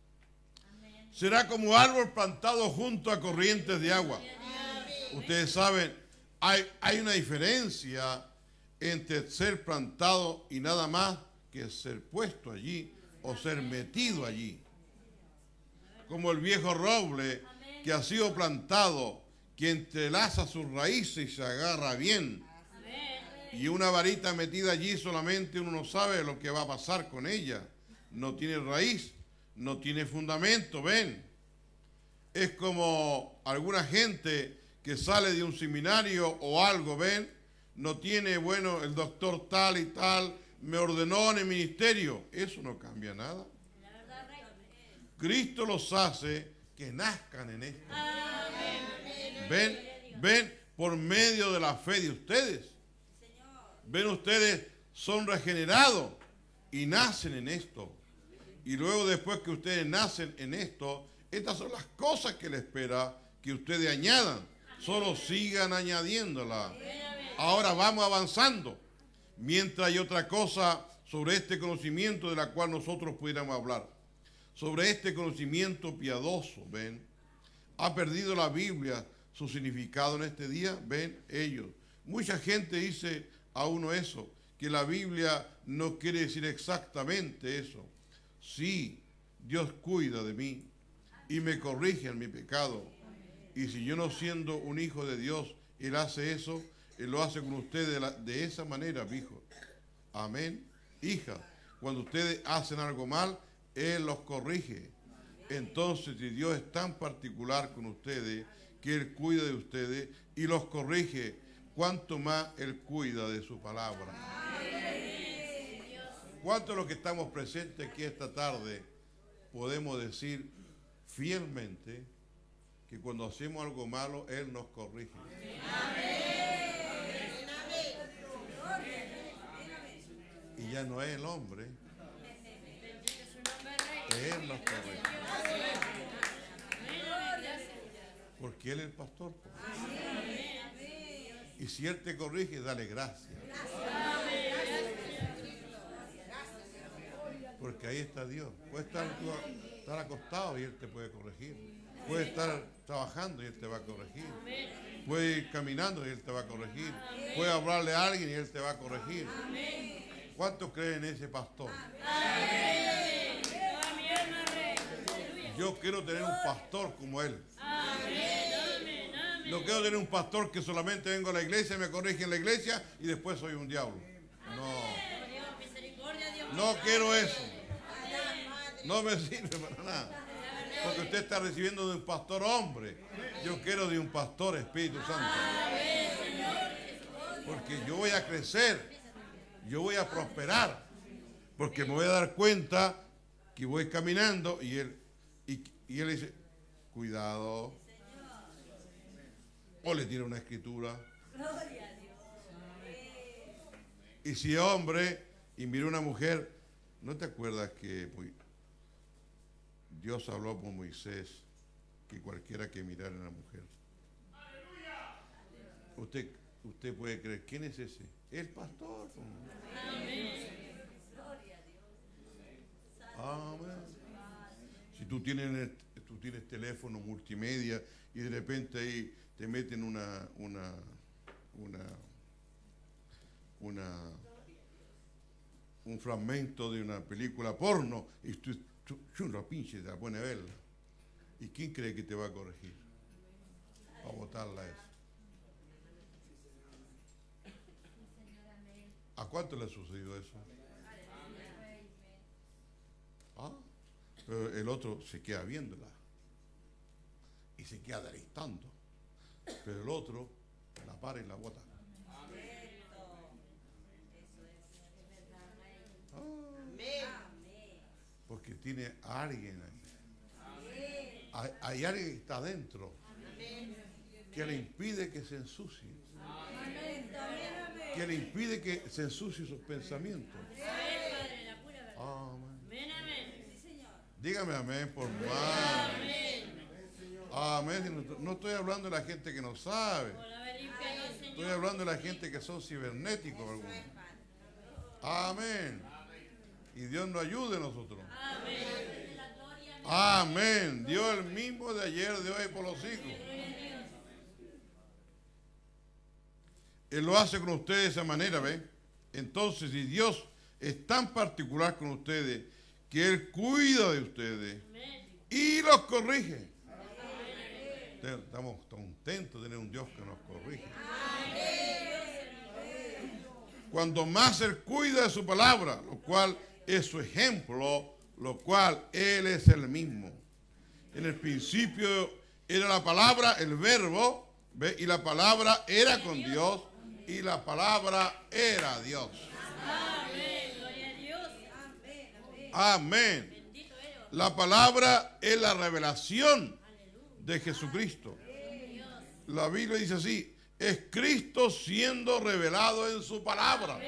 será como árbol plantado junto a corrientes de agua. Ustedes saben, hay, hay una diferencia entre ser plantado y nada más que ser puesto allí o ser metido allí. Como el viejo roble que ha sido plantado, que entrelaza sus raíces y se agarra bien. Y una varita metida allí solamente uno no sabe lo que va a pasar con ella. No tiene raíz, no tiene fundamento, ven. Es como alguna gente que sale de un seminario o algo, ven. No tiene, bueno, el doctor tal y tal me ordenó en el ministerio. Eso no cambia nada. Cristo los hace que nazcan en esto. Ven, ven por medio de la fe de ustedes. Ven, ustedes son regenerados y nacen en esto. Y luego después que ustedes nacen en esto, estas son las cosas que le espera que ustedes añadan. Solo sigan añadiéndola. Ahora vamos avanzando. Mientras hay otra cosa sobre este conocimiento de la cual nosotros pudiéramos hablar. Sobre este conocimiento piadoso, ven. Ha perdido la Biblia su significado en este día, ven ellos. Mucha gente dice a uno eso, que la Biblia no quiere decir exactamente eso. Sí, Dios cuida de mí y me corrige en mi pecado. Y si yo no siendo un hijo de Dios, Él hace eso, Él lo hace con ustedes de, la, de esa manera, hijo. Amén. Hija, cuando ustedes hacen algo mal, Él los corrige. Entonces, si Dios es tan particular con ustedes, que Él cuida de ustedes y los corrige, cuánto más Él cuida de su palabra. ¿Cuántos de los que estamos presentes aquí esta tarde podemos decir fielmente que cuando hacemos algo malo, Él nos corrige? Y ya no es el hombre, Él nos corrige. Porque Él es el pastor. Y si Él te corrige, dale gracias. Porque ahí está Dios. Puede estar, estar acostado y Él te puede corregir. Puede estar trabajando y Él te va a corregir. Puede ir caminando y Él te va a corregir. Puede hablarle a alguien y Él te va a corregir. ¿Cuántos creen en ese pastor? Yo quiero tener un pastor como Él. No quiero tener un pastor que solamente vengo a la iglesia, me corrige en la iglesia y después soy un diablo. No. No quiero eso. No me sirve para nada. Porque usted está recibiendo de un pastor hombre. Yo quiero de un pastor Espíritu Santo. Porque yo voy a crecer. Yo voy a prosperar. Porque me voy a dar cuenta que voy caminando y él, y, y él dice, cuidado. O le tira una escritura. Y si es hombre y mira una mujer, ¿no te acuerdas que Dios habló por Moisés que cualquiera que mirara a una mujer? Usted, usted puede creer, ¿quién es ese? El pastor. Amén. Amén. Si tú tienes, tú tienes teléfono multimedia y de repente ahí te meten una, una, una, una, un fragmento de una película porno y tú, tú, tú la pinche te la pone a verla. ¿Y quién cree que te va a corregir? A botarla esa. ¿A cuánto le ha sucedido eso? Ah, pero el otro se queda viéndola y se queda deleitando. Pero el otro la para y la bota. Ah, porque tiene a alguien ahí. Hay, hay alguien que está adentro que le impide que se ensucie. Que le impide que se ensucie sus pensamientos. Amén. Dígame amén por más. Amén. No estoy hablando de la gente que no sabe. Estoy hablando de la gente que son cibernéticos algunos. Amén. Y Dios nos ayude a nosotros. Amén. Dios el mismo de ayer, de hoy y por los siglos. Él lo hace con ustedes de esa manera, ¿ve? Entonces, si Dios es tan particular con ustedes que Él cuida de ustedes y los corrige. Estamos contentos de tener un Dios que nos corrige. Cuando más Él cuida de su palabra, lo cual es su ejemplo, lo cual Él es el mismo. En el principio era la palabra, el verbo, ¿ve? Y la palabra era con Dios y la palabra era Dios. Amén. La palabra es la revelación de Jesucristo. La Biblia dice así, es Cristo siendo revelado en su palabra.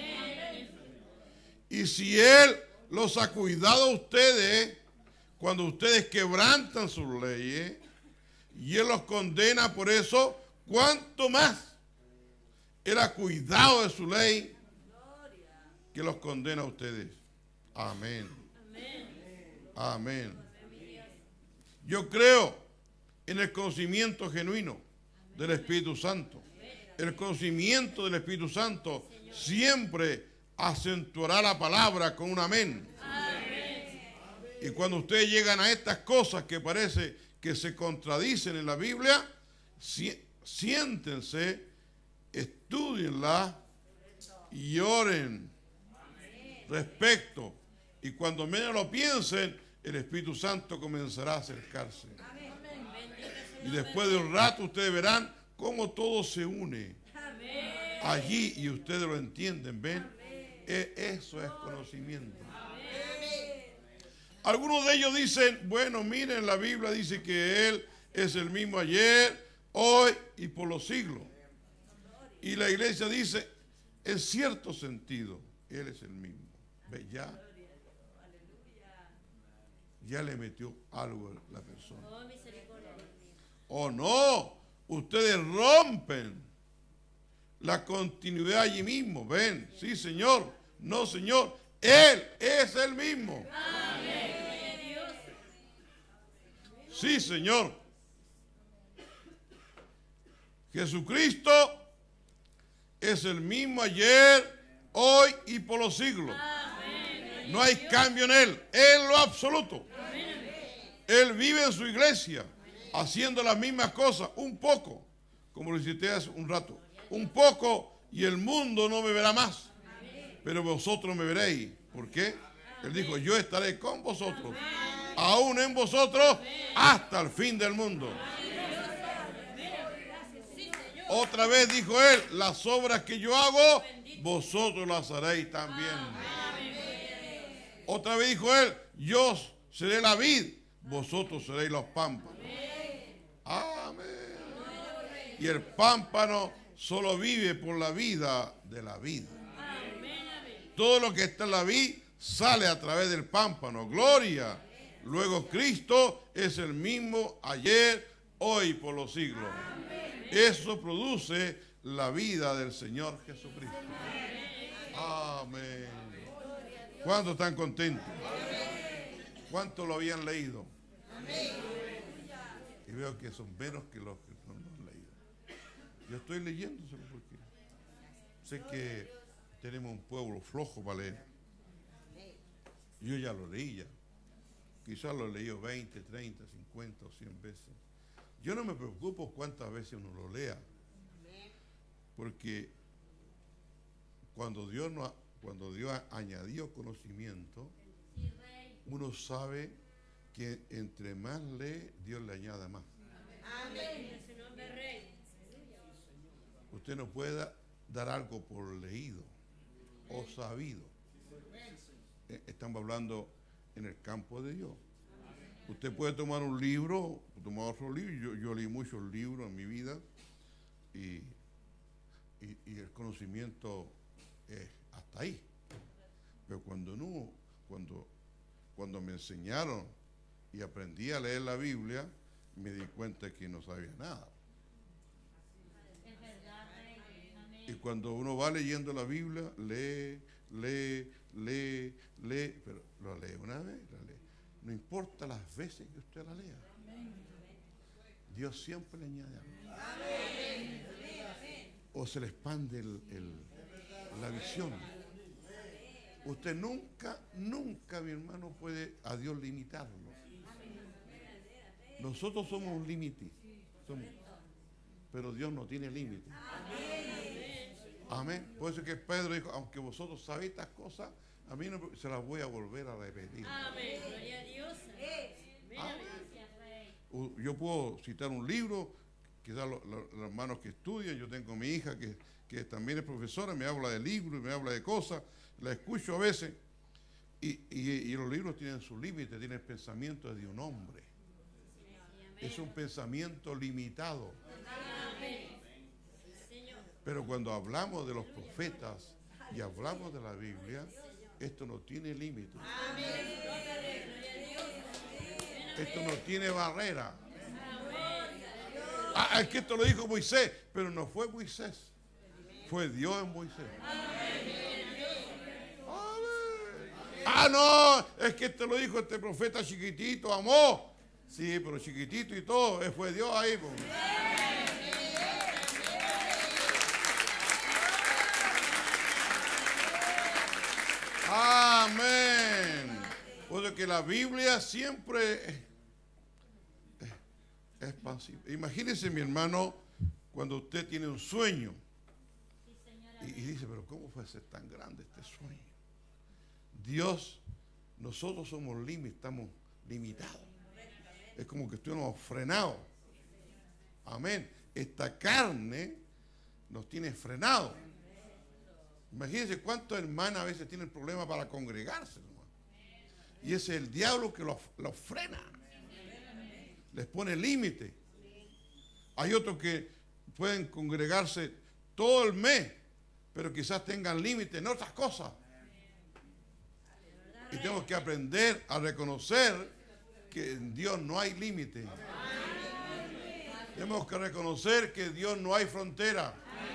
Y si Él los ha cuidado a ustedes, cuando ustedes quebrantan sus leyes, y Él los condena por eso, ¿cuánto más Él ha cuidado de su ley que los condena a ustedes? Amén. Amén. Yo creo en el conocimiento genuino del Espíritu Santo. El conocimiento del Espíritu Santo siempre acentuará la palabra con un amén. Y cuando ustedes llegan a estas cosas que parece que se contradicen en la Biblia, si, siéntense, estudienla y oren respecto. Y cuando menos lo piensen, el Espíritu Santo comenzará a acercarse. Y después de un rato ustedes verán cómo todo se une allí y ustedes lo entienden, ¿ven? Eso es conocimiento. Algunos de ellos dicen, bueno, miren, la Biblia dice que Él es el mismo ayer, hoy y por los siglos. Y la iglesia dice, en cierto sentido, Él es el mismo. ¿Ve? Ya, ya le metió algo a la persona. Oh, no, ustedes rompen la continuidad allí mismo. Ven, sí, Señor, no, Señor, Él es el mismo. Sí, Señor. Jesucristo es el mismo ayer, hoy y por los siglos. No hay cambio en Él, en lo absoluto. Él vive en su iglesia haciendo las mismas cosas, un poco, como lo cité hace un rato. Un poco y el mundo no me verá más, pero vosotros me veréis. ¿Por qué? Él dijo, yo estaré con vosotros, aún en vosotros, hasta el fin del mundo. Otra vez dijo él, las obras que yo hago, vosotros las haréis también. Otra vez dijo él, yo seré la vid, vosotros seréis los pámpanos. Amén. Y el pámpano solo vive por la vida de la vida. Todo lo que está en la vid sale a través del pámpano. Gloria. Luego Cristo es el mismo ayer, hoy, por los siglos. Eso produce la vida del Señor Jesucristo. Amén. ¿Cuántos están contentos? ¿Cuántos lo habían leído? Y veo que son menos que los que no lo han leído. Yo estoy leyéndoselo porque sé que tenemos un pueblo flojo para leer. Yo ya lo leí ya. Quizás lo he leído veinte, treinta, cincuenta o cien veces. Yo no me preocupo cuántas veces uno lo lea. Porque cuando Dios, no, cuando Dios añadió conocimiento, uno sabe que entre más lee, Dios le añade más. Amén. Usted no puede dar algo por leído o sabido. Estamos hablando en el campo de Dios. Usted puede tomar un libro, tomar otro libro. Yo, yo leí muchos libros en mi vida y, y, y el conocimiento es hasta ahí. Pero cuando no, cuando, cuando me enseñaron y aprendí a leer la Biblia, me di cuenta que no sabía nada. Y cuando uno va leyendo la Biblia, lee, lee, lee, lee, pero lo lee una vez, la lee. No importa las veces que usted la lea. Dios siempre le añade algo. O se le expande el, el, la visión. Usted nunca, nunca, mi hermano, puede a Dios limitarlo. Nosotros somos un límite, somos, pero Dios no tiene límite. Amén. Por eso que Pedro dijo, aunque vosotros sabéis estas cosas, a mí no se las voy a volver a repetir. Amén. Gloria a Dios. Amén. Yo puedo citar un libro, quizás los, los, los hermanos que estudian, yo tengo mi hija que, que también es profesora, me habla de libros, me habla de cosas, la escucho a veces, y, y, y los libros tienen sus límites, tienen el pensamiento de un hombre. Es un pensamiento limitado. Pero cuando hablamos de los profetas y hablamos de la Biblia, esto no tiene límite. Esto no tiene barrera. Ah, es que esto lo dijo Moisés, pero no fue Moisés, fue Dios en Moisés. Ah, no, es que esto lo dijo este profeta chiquitito, Amós. Sí, pero chiquitito y todo, fue Dios ahí. Pues. Amén. Porque que la Biblia siempre es, es, es expansiva. Imagínese, mi hermano, cuando usted tiene un sueño y, y dice, pero ¿cómo puede ser tan grande este sueño? Dios, nosotros somos límites, estamos limitados. Es como que estuviéramos frenados. Amén. Esta carne nos tiene frenados. Imagínense cuántas hermanas a veces tienen problemas para congregarse. ¿No? Y ese es el diablo que los, los frena. Les pone límite. Hay otros que pueden congregarse todo el mes, pero quizás tengan límite en otras cosas. Y tenemos que aprender a reconocer que en Dios no hay límite. Tenemos que reconocer que en Dios no hay frontera.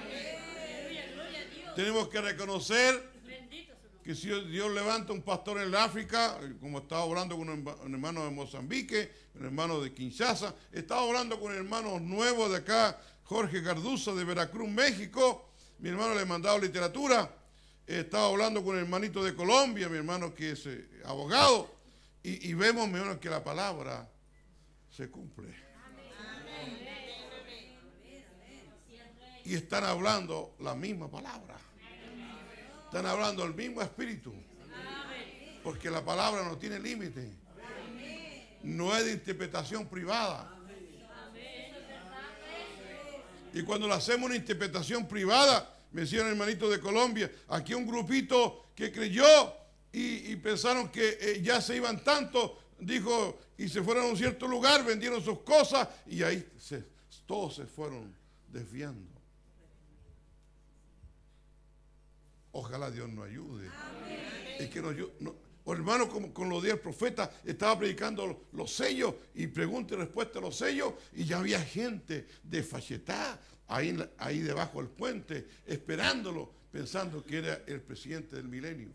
Tenemos que reconocer que si Dios levanta un pastor en el África, como estaba hablando con un hermano de Mozambique, un hermano de Kinshasa, estaba hablando con hermanos nuevos de acá, Jorge Carduza de Veracruz, México, mi hermano le ha mandado literatura, estaba hablando con el hermanito de Colombia, mi hermano que es eh, abogado, y, y vemos, mi hermano, que la palabra se cumple. y están hablando la misma palabra. Están hablando el mismo espíritu. Porque la palabra no tiene límite. No es de interpretación privada. Y cuando le hacemos una interpretación privada, me decían hermanitos de Colombia, aquí un grupito que creyó y, y pensaron que eh, ya se iban tanto, dijo, y se fueron a un cierto lugar, vendieron sus cosas y ahí se, todos se fueron desviando. Ojalá Dios nos ayude. Es que nos, no, hermano, como con los días el profeta estaba predicando los, los sellos y pregunta y respuesta a los sellos y ya había gente desfachetada ahí, ahí debajo del puente esperándolo, pensando que era el presidente del milenio.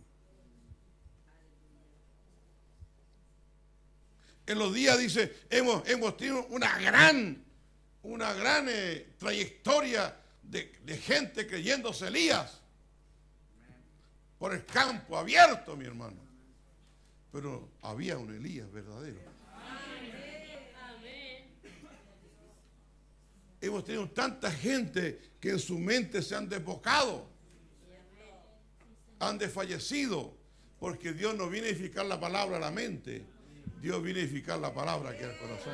En los días, dice, hemos, hemos tenido una gran, una gran eh, trayectoria de, de gente creyéndose Elías por el campo abierto, mi hermano. Pero había un Elías verdadero. Hemos tenido tanta gente que en su mente se han desbocado, han desfallecido, porque Dios no viene a edificar la palabra a la mente, Dios viene a edificar la palabra que es el corazón.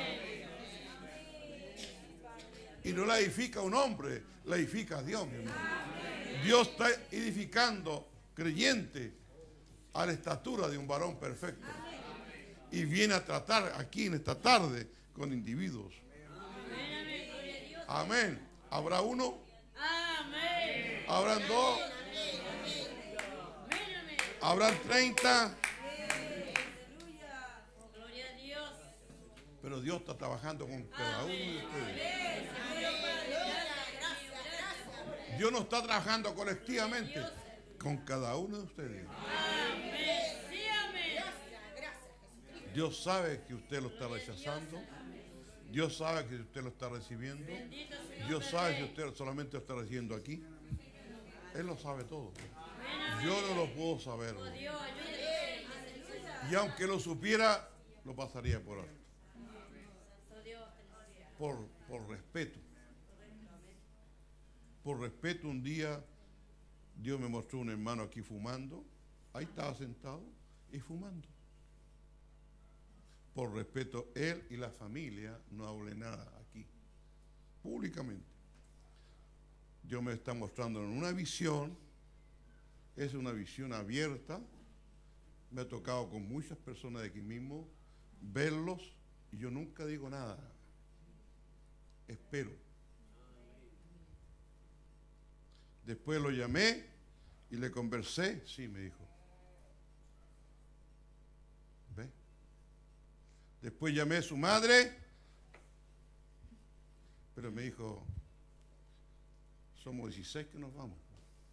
Y no la edifica un hombre, la edifica Dios, mi hermano. Dios está edificando creyente a la estatura de un varón perfecto. Y viene a tratar aquí en esta tarde con individuos. Amén. ¿Habrá uno? Amén. ¿Habrán dos? ¿Habrán treinta? Gloria a Dios. Pero Dios está trabajando con cada uno de ustedes. Dios no está trabajando colectivamente con cada uno de ustedes. Amén. Sí, amén. Dios sabe que usted lo está rechazando. Dios sabe que usted lo está recibiendo. Dios sabe si usted solamente lo está recibiendo aquí. Él lo sabe todo. Yo no lo puedo saber. Y aunque lo supiera, lo pasaría por alto. Por, por respeto. Por respeto, un día Dios me mostró un hermano aquí fumando. Ahí estaba sentado y fumando. Por respeto, él y la familia no hable nada aquí, públicamente. Dios me está mostrando en una visión, es una visión abierta. Me ha tocado con muchas personas de aquí mismo verlos y yo nunca digo nada. Espero. Después lo llamé y le conversé. Sí, me dijo. ¿Ve? Después llamé a su madre, pero me dijo, somos dieciséis que nos vamos.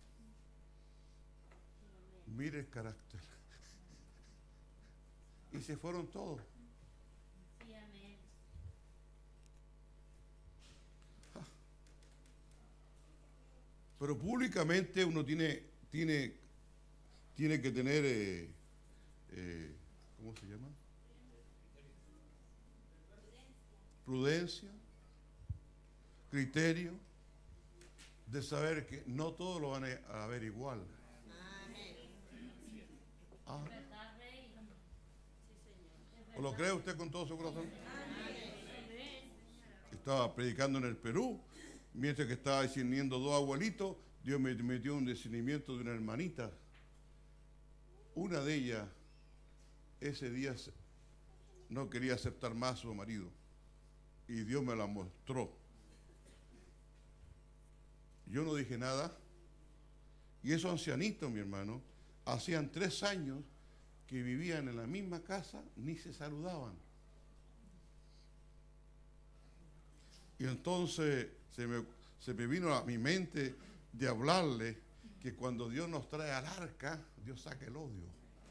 Mire el carácter. Y se fueron todos. Pero públicamente uno tiene, tiene, tiene que tener, eh, eh, ¿cómo se llama? Prudencia, criterio, de saber que no todos lo van a ver igual. Ah. ¿O lo cree usted con todo su corazón? Estaba predicando en el Perú. Mientras que estaba discerniendo dos abuelitos, Dios me metió un discernimiento de una hermanita. Una de ellas, ese día no quería aceptar más a su marido. Y Dios me la mostró. Yo no dije nada. Y esos ancianitos, mi hermano, hacían tres años que vivían en la misma casa, ni se saludaban. Y entonces se me, se me vino a mi mente de hablarle que cuando Dios nos trae al arca, Dios saca el odio.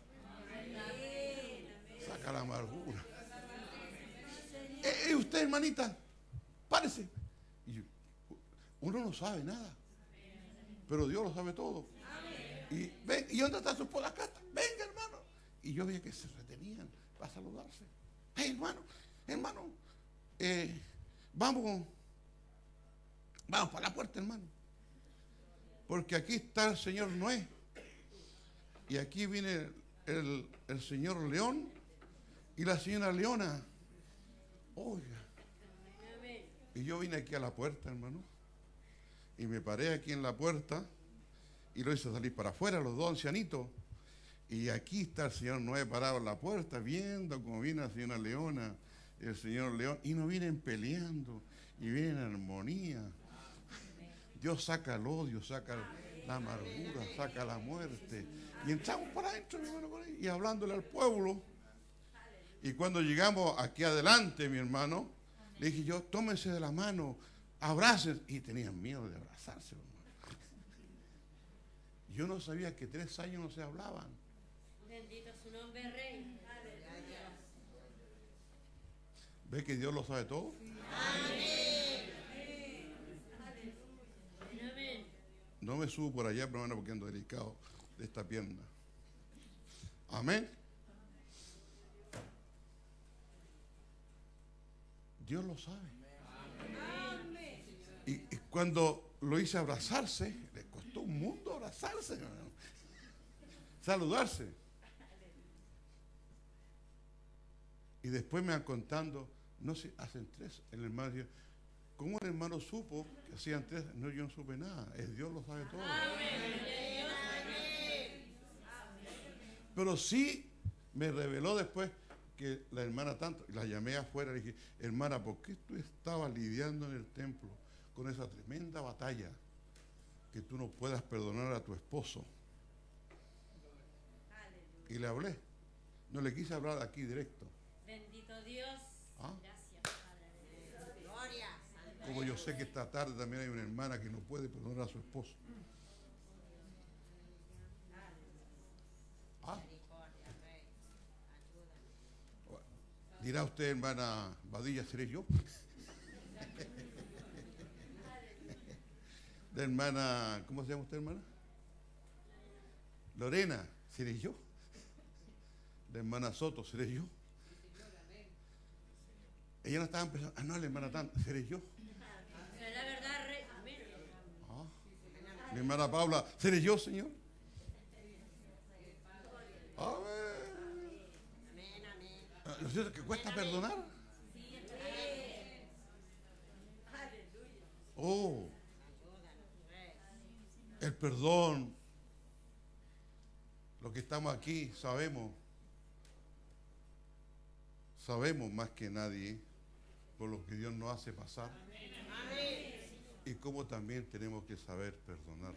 Saca la amargura. Eh, eh, usted, hermanita, párese. Y yo, uno no sabe nada, pero Dios lo sabe todo. Y ven, ¿y dónde está su esposa? Acá está. Venga, hermano. Y yo veía que se retenían para saludarse. Hey, hermano, hermano, eh, vamos, Vamos para la puerta, hermano. Porque aquí está el señor Noé. Y aquí viene el, el, el señor León y la señora Leona. Oiga. Y yo vine aquí a la puerta, hermano. Y me paré aquí en la puerta y lo hice salir para afuera, los dos ancianitos. Y aquí está el señor Noé parado en la puerta, viendo cómo viene la señora Leona, el señor León. Y no vienen peleando, y vienen en armonía. Dios saca el odio, saca la amargura, saca la muerte. Y entramos para adentro, mi hermano, por ahí, y hablándole al pueblo. Y cuando llegamos aquí adelante, mi hermano, le dije yo, tómense de la mano, abracen. Y tenían miedo de abrazarse, hermano. Yo no sabía que tres años no se hablaban. Bendito su nombre, Rey. ¿Ve que Dios lo sabe todo? Amén. No me subo por allá, hermano, porque ando delicado de esta pierna. Amén. Dios lo sabe. Y, y cuando lo hice abrazarse, le costó un mundo abrazarse, hermano. Saludarse. Y después me van contando, no sé, hacen tres. El hermano decía, ¿cómo el hermano supo que hacían tres? No, yo no supe nada. Es Dios lo sabe todo. Pero sí me reveló después que la hermana tanto, la llamé afuera y le dije, hermana, ¿por qué tú estabas lidiando en el templo con esa tremenda batalla que tú no puedas perdonar a tu esposo? Y le hablé. No le quise hablar aquí directo. Bendito Dios. ¿Ah? Gracias, Padre. Gloria. Como yo sé que esta tarde también hay una hermana que no puede perdonar a su esposo. ¿Ah? Dirá usted, hermana Badilla, ¿seré yo? La hermana, ¿cómo se llama usted, hermana? Lorena, ¿seré yo? La hermana Soto, ¿seré yo? Ella no estaba empezando, ah, no, la hermana Tan, ¿seré yo? Es la verdad, Rey. Amén. Ah. Mi hermana Paula, ¿seré yo, Señor? A ver. ¿No es cierto que cuesta perdonar? Oh, el perdón. Los que estamos aquí sabemos, sabemos más que nadie por lo que Dios nos hace pasar y cómo también tenemos que saber perdonar.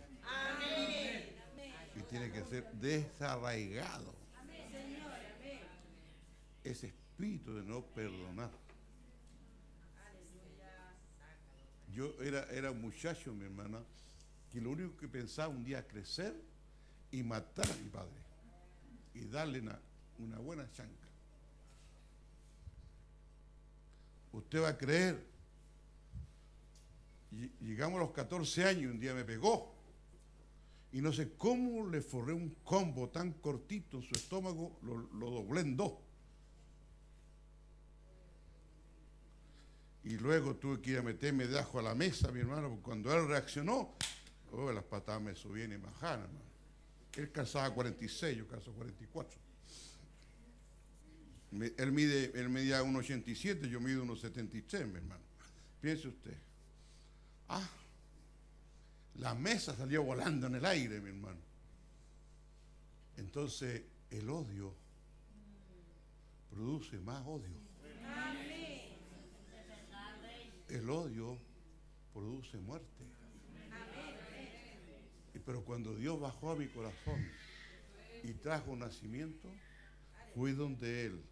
Y tiene que ser desarraigado ese espíritu de no perdonar. Yo era, era un muchacho, mi hermana, que lo único que pensaba un día crecer y matar a mi padre y darle una, una buena chanca. Usted va a creer, llegamos a los catorce años y un día me pegó y no sé cómo le forré un combo tan cortito en su estómago, lo, lo doblé en dos. Y luego tuve que ir a meterme de ajo a la mesa, mi hermano, porque cuando él reaccionó, oh, las patadas me subían y bajaban, hermano. Él calzaba cuarenta y seis, yo calzo cuarenta y cuatro. Él mide, él medía uno ochenta y siete, yo mido uno setenta y tres, mi hermano. Piense usted. Ah, la mesa salió volando en el aire, mi hermano. Entonces, el odio produce más odio. El odio produce muerte. Y pero cuando Dios bajó a mi corazón y trajo nacimiento, fui donde Él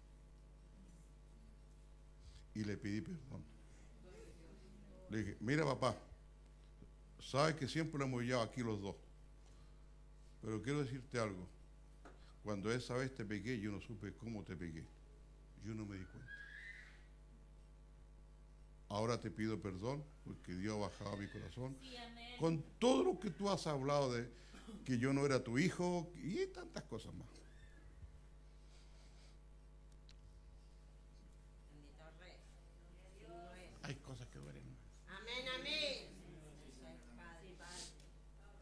y le pedí perdón. Le dije, mira papá, sabes que siempre lo hemos llevado aquí los dos, pero quiero decirte algo. Cuando esa vez te pegué, yo no supe cómo te pegué. Yo no me di cuenta. Ahora te pido perdón porque Dios ha bajado a mi corazón. Sí, amén. Con todo lo que tú has hablado de que yo no era tu hijo y tantas cosas más. Hay cosas que duelen. Amén, amén.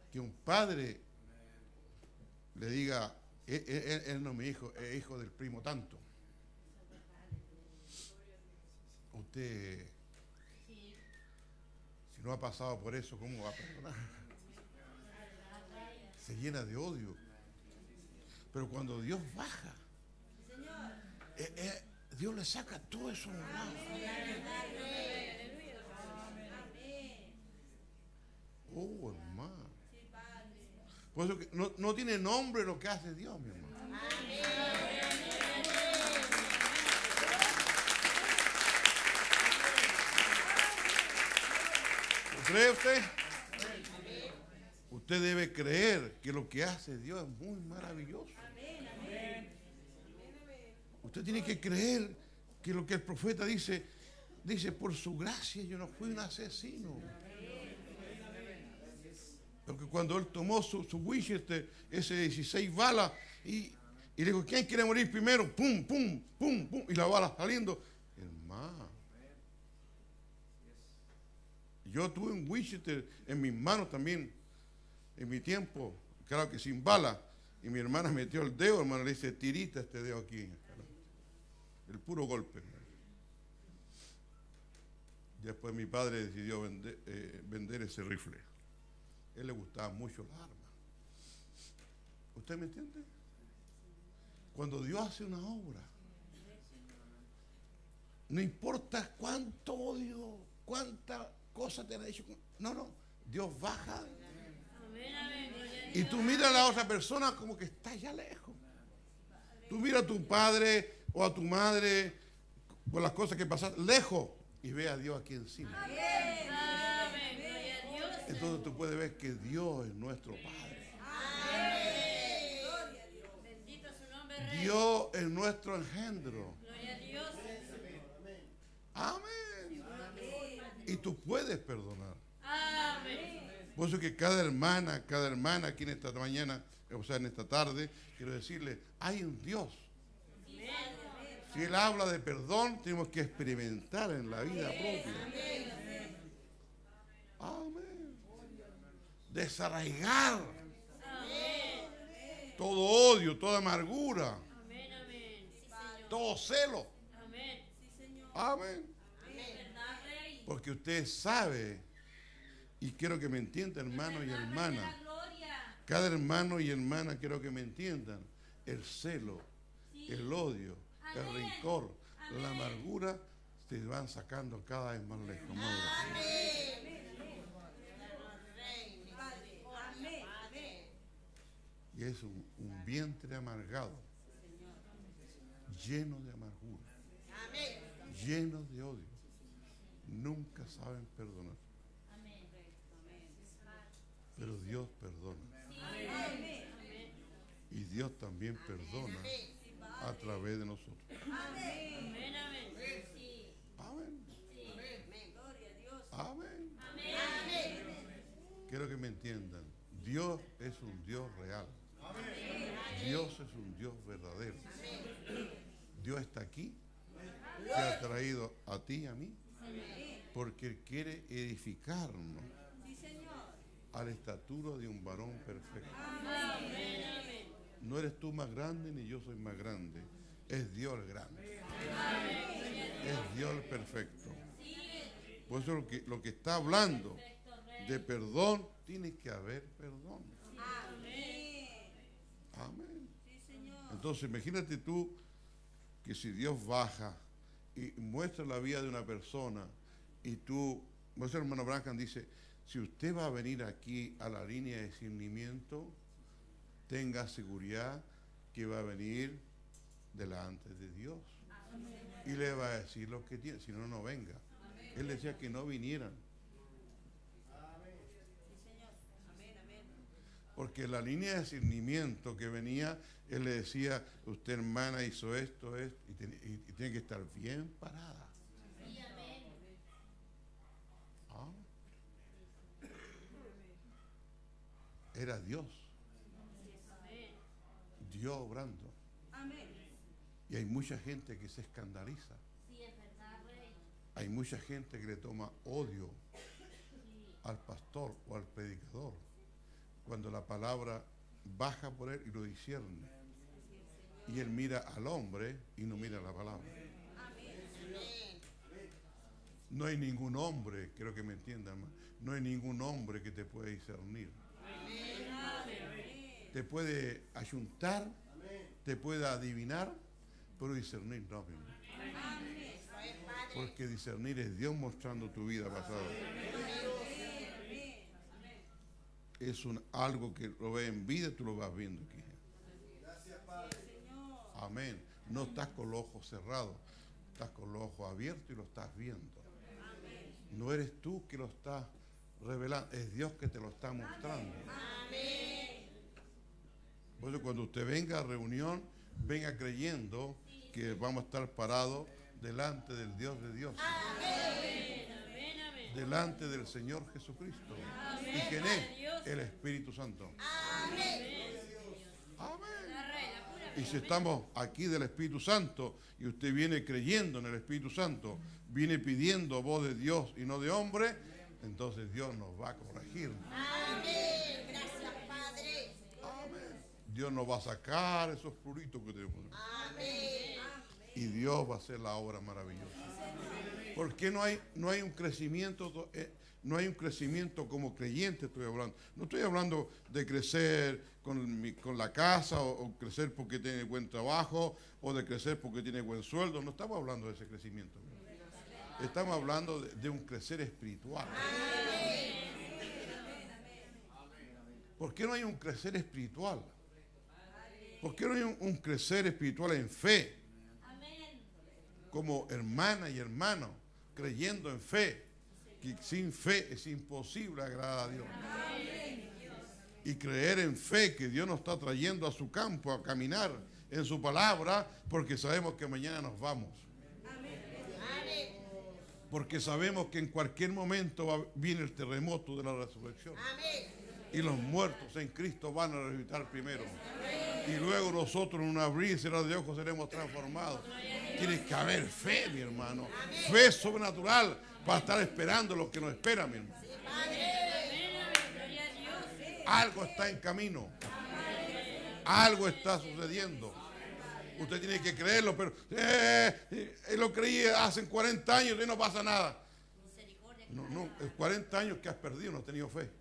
que un padre le diga, él, él- él no es mi hijo, es hijo del primo tanto. Usted, si no ha pasado por eso, ¿cómo va a perdonar? Se llena de odio. Pero cuando Dios baja, eh, eh, Dios le saca todo eso a un lado. Oh, hermano. Por eso que no, no tiene nombre lo que hace Dios, mi hermano. ¿Lo cree usted? Usted debe creer que lo que hace Dios es muy maravilloso. Usted tiene que creer que lo que el profeta dice, dice, por su gracia yo no fui un asesino. Porque cuando él tomó su, su Winchester, ese dieciséis balas, y, y le dijo, ¿quién quiere morir primero? Pum, pum, pum, pum, y la bala saliendo. Hermano, yo tuve un Winchester en mis manos también, en mi tiempo, claro que sin bala, y mi hermana metió el dedo, hermano, le dice, tirita este dedo aquí, el puro golpe. Después mi padre decidió vender, eh, vender ese rifle. A él le gustaba mucho las armas. ¿Usted me entiende? Cuando Dios hace una obra, no importa cuánto odio, cuánta cosa te ha hecho. No, no. Dios baja. Y tú miras a la otra persona como que está allá lejos. Tú miras a tu padre o a tu madre por las cosas que pasan lejos y ve a Dios aquí encima. Entonces tú puedes ver que Dios es nuestro Padre. Bendito su nombre, Rey. Dios es nuestro engendro. Gloria a Dios. Amén. Y tú puedes perdonar. Amén. Por eso que cada hermana, cada hermana aquí en esta mañana, o sea, en esta tarde, quiero decirle, hay un Dios. Si Él habla de perdón, tenemos que experimentar en la vida propia. Amén. Desarraigar todo odio, toda amargura, Amén, amén. Sí, Señor. todo celo. Amén. Amén. ¿Verdad, Rey? Porque usted sabe, y quiero que me entienda, hermano y hermana, Gloria. cada hermano y hermana quiero que me entiendan, el celo, el odio, el rencor, la amargura, se van sacando cada vez más lejos. Más lejos. Y es un, un vientre amargado, lleno de amargura, lleno de odio. Nunca saben perdonar. Pero Dios perdona. Y Dios también perdona a través de nosotros. Amén, amén. Sí. Amén. Sí. Amén. Quiero que me entiendan. Dios es un Dios real. Dios es un Dios verdadero. Dios está aquí. Te ha traído a ti y a mí. Porque Él quiere edificarnos a la estatura de un varón perfecto. No eres tú más grande ni yo soy más grande. Es Dios el grande. Es Dios el perfecto. Por eso lo que, lo que está hablando de perdón, tiene que haber perdón. Amén. Entonces imagínate tú que si Dios baja y muestra la vida de una persona y tú, por eso el hermano Branham dice, si usted va a venir aquí a la línea de discernimiento, tenga seguridad que va a venir delante de Dios. Y le va a decir lo que tiene, si no, no venga. Él decía que no vinieran. Porque la línea de discernimiento que venía, él le decía, usted hermana hizo esto, esto, y, ten, y, y tiene que estar bien parada. ¿Ah? Era Dios. Dios obrando. Y hay mucha gente que se escandaliza. Hay mucha gente que le toma odio al pastor o al predicador cuando la palabra baja por él y lo discierne. Y él mira al hombre y no mira a la palabra. No hay ningún hombre, quiero que me entiendan, no hay ningún hombre que te pueda discernir. Te puede ayuntar, te puede adivinar, pero discernir no, mi hermano. Porque discernir es Dios mostrando tu vida pasada. Es un, algo que lo ves en vida, tú lo vas viendo aquí. Amén. No estás con los ojos cerrados, estás con los ojos abiertos y lo estás viendo. No eres tú que lo estás revelando, es Dios que te lo está mostrando. Por eso cuando usted venga a reunión, venga creyendo que vamos a estar parados delante del Dios de Dios. Delante del Señor Jesucristo. ¿Y quién es? El Espíritu Santo. Amén. Y si estamos aquí del Espíritu Santo y usted viene creyendo en el Espíritu Santo, viene pidiendo voz de Dios y no de hombre, entonces Dios nos va a corregir. Amén. Gracias, Padre. Amén. Dios nos va a sacar esos pruritos que tenemos. Amén. Y Dios va a hacer la obra maravillosa. ¿Por qué no hay, no hay un crecimiento? Eh, no hay un crecimiento como creyente, estoy hablando. No estoy hablando de crecer con, mi, con la casa o, o crecer porque tiene buen trabajo o de crecer porque tiene buen sueldo. No estamos hablando de ese crecimiento. Estamos hablando de, de un crecer espiritual. ¿Por qué no hay un crecer espiritual? ¿Por qué no hay un, un crecer espiritual en fe? Como hermana y hermano, creyendo en fe, que sin fe es imposible agradar a Dios. Y creer en fe que Dios nos está trayendo a su campo a caminar en su palabra, porque sabemos que mañana nos vamos. Porque sabemos que en cualquier momento va, viene el terremoto de la resurrección. Y los muertos en Cristo van a resucitar primero. Y luego nosotros en un abrir y cerrar de ojos seremos transformados. Tiene que haber fe, mi hermano. Fe sobrenatural para estar esperando lo que nos espera, mi hermano. Algo está en camino. Algo está sucediendo. Usted tiene que creerlo, pero eh, eh, lo creí hace cuarenta años y no pasa nada. No, no, es cuarenta años que has perdido, no has tenido fe.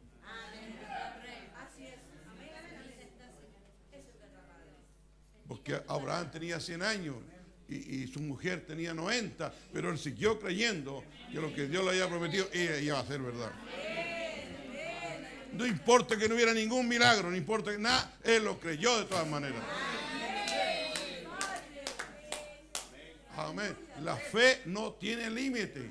Porque Abraham tenía cien años y, y su mujer tenía noventa, pero él siguió creyendo que lo que Dios le había prometido ella iba a ser verdad. No importa que no hubiera ningún milagro, no importa que nada, él lo creyó de todas maneras. Amén. La fe no tiene límite.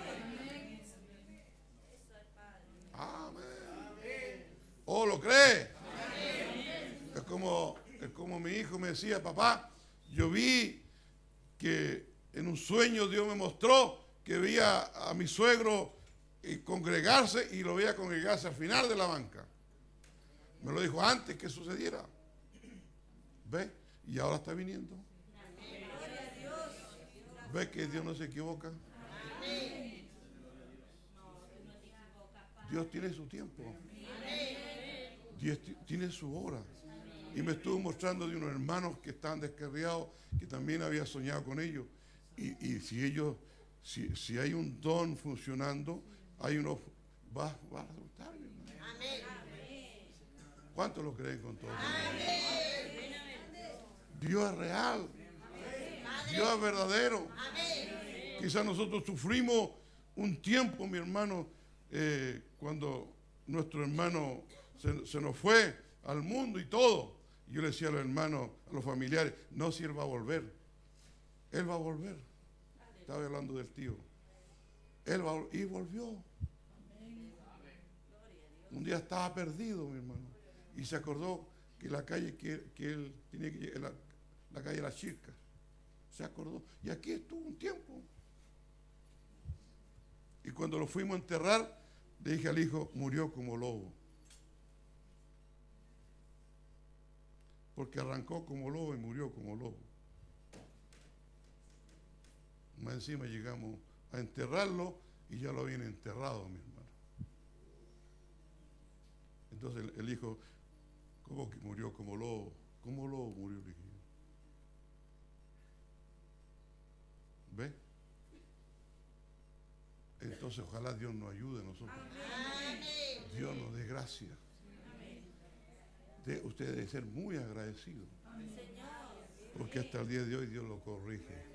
Amén. ¿O lo cree? Es como, es como mi hijo me decía, papá, yo vi que en un sueño Dios me mostró que veía a mi suegro congregarse y lo veía congregarse al final de la banca. Me lo dijo antes que sucediera. ¿Ve? Y ahora está viniendo. ¿Ve que Dios no se equivoca? Dios tiene su tiempo. Dios tiene su hora. Y me estuvo mostrando de unos hermanos que estaban descarriados, que también había soñado con ellos. Y, y si ellos, si, si hay un don funcionando, hay unos, va, va a resultar. ¿Cuántos lo creen con todo? Dios es real. Dios es verdadero. Quizás nosotros sufrimos un tiempo, mi hermano, eh, cuando nuestro hermano se, se nos fue al mundo y todo. Yo le decía a los hermanos, a los familiares, no, si él va a volver. Él va a volver. Estaba hablando del tío. Él va a volver. Y volvió. Un día estaba perdido, mi hermano. Y se acordó que la calle que, que él tenía que llegar, la, la calle de las Chircas. Se acordó. Y aquí estuvo un tiempo. Y cuando lo fuimos a enterrar, le dije al hijo, murió como lobo. Porque arrancó como lobo y murió como lobo. Más encima llegamos a enterrarlo y ya lo habían enterrado, mi hermano. Entonces el, el hijo, ¿cómo que murió como lobo? ¿Cómo lobo murió el hijo? ¿Ve? Entonces ojalá Dios nos ayude a nosotros. Dios nos dé gracia. De, usted debe ser muy agradecido. Porque hasta el día de hoy Dios lo corrige.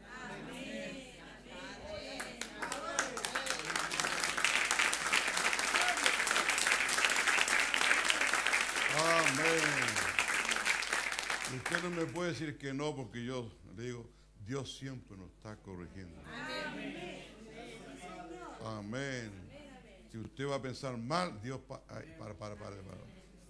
Amén. Usted no me puede decir que no, porque yo le digo, Dios siempre nos está corrigiendo. Amén. Si usted va a pensar mal, Dios pa ay, para, para, para, para.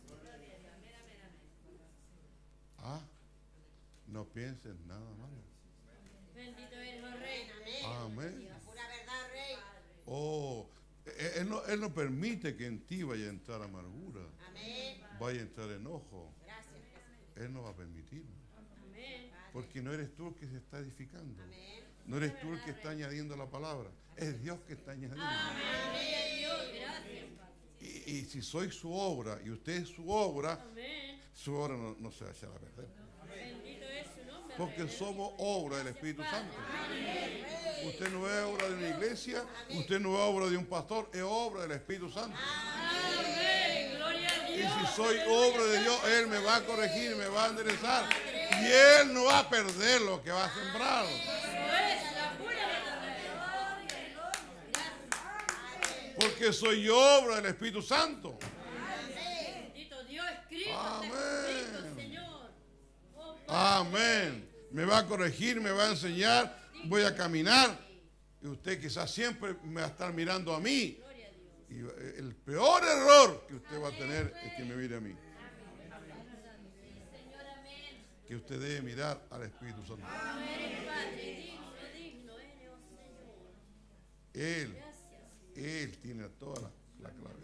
Ah, no pienses nada malo. Bendito eres, oh Rey. Amén. La pura verdad, Rey. Oh, él no, él no permite que en ti vaya a entrar amargura, Amén. vaya a entrar enojo. Gracias, Jesús. Él no va a permitir. Amén. Porque no eres tú el que se está edificando. Amén. No eres tú el que está añadiendo la palabra. Es Dios que está añadiendo. Amén. Gloria a Dios. Gracias. Y, y si soy su obra y usted es su obra, Amén. su obra no, no se va a echar a perder. Bendito es su nombre. Porque Rey. somos obra del Espíritu Santo. Usted no es obra de una iglesia, usted no es obra de un pastor, es obra del Espíritu Santo. Amén. Gloria a Y Dios. si soy obra de Dios, Él me va a corregir, me va a enderezar. Y Él no va a perder lo que va a sembrar. Eso es la pura verdad. Porque soy obra del Espíritu Santo. Bendito Dios, escrito. Amén. Está escrito, Señor. Oh, Amén. Me va a corregir, me va a enseñar, voy a caminar. Y usted quizás siempre me va a estar mirando a mí. gloria a Dios. Y el peor error que usted va a tener es que me mire a mí. Señor, amén. Que usted debe mirar al Espíritu Santo. No eres Padre, digno, digno eres, oh Señor. Él, Gracias. Él tiene toda la, la clave.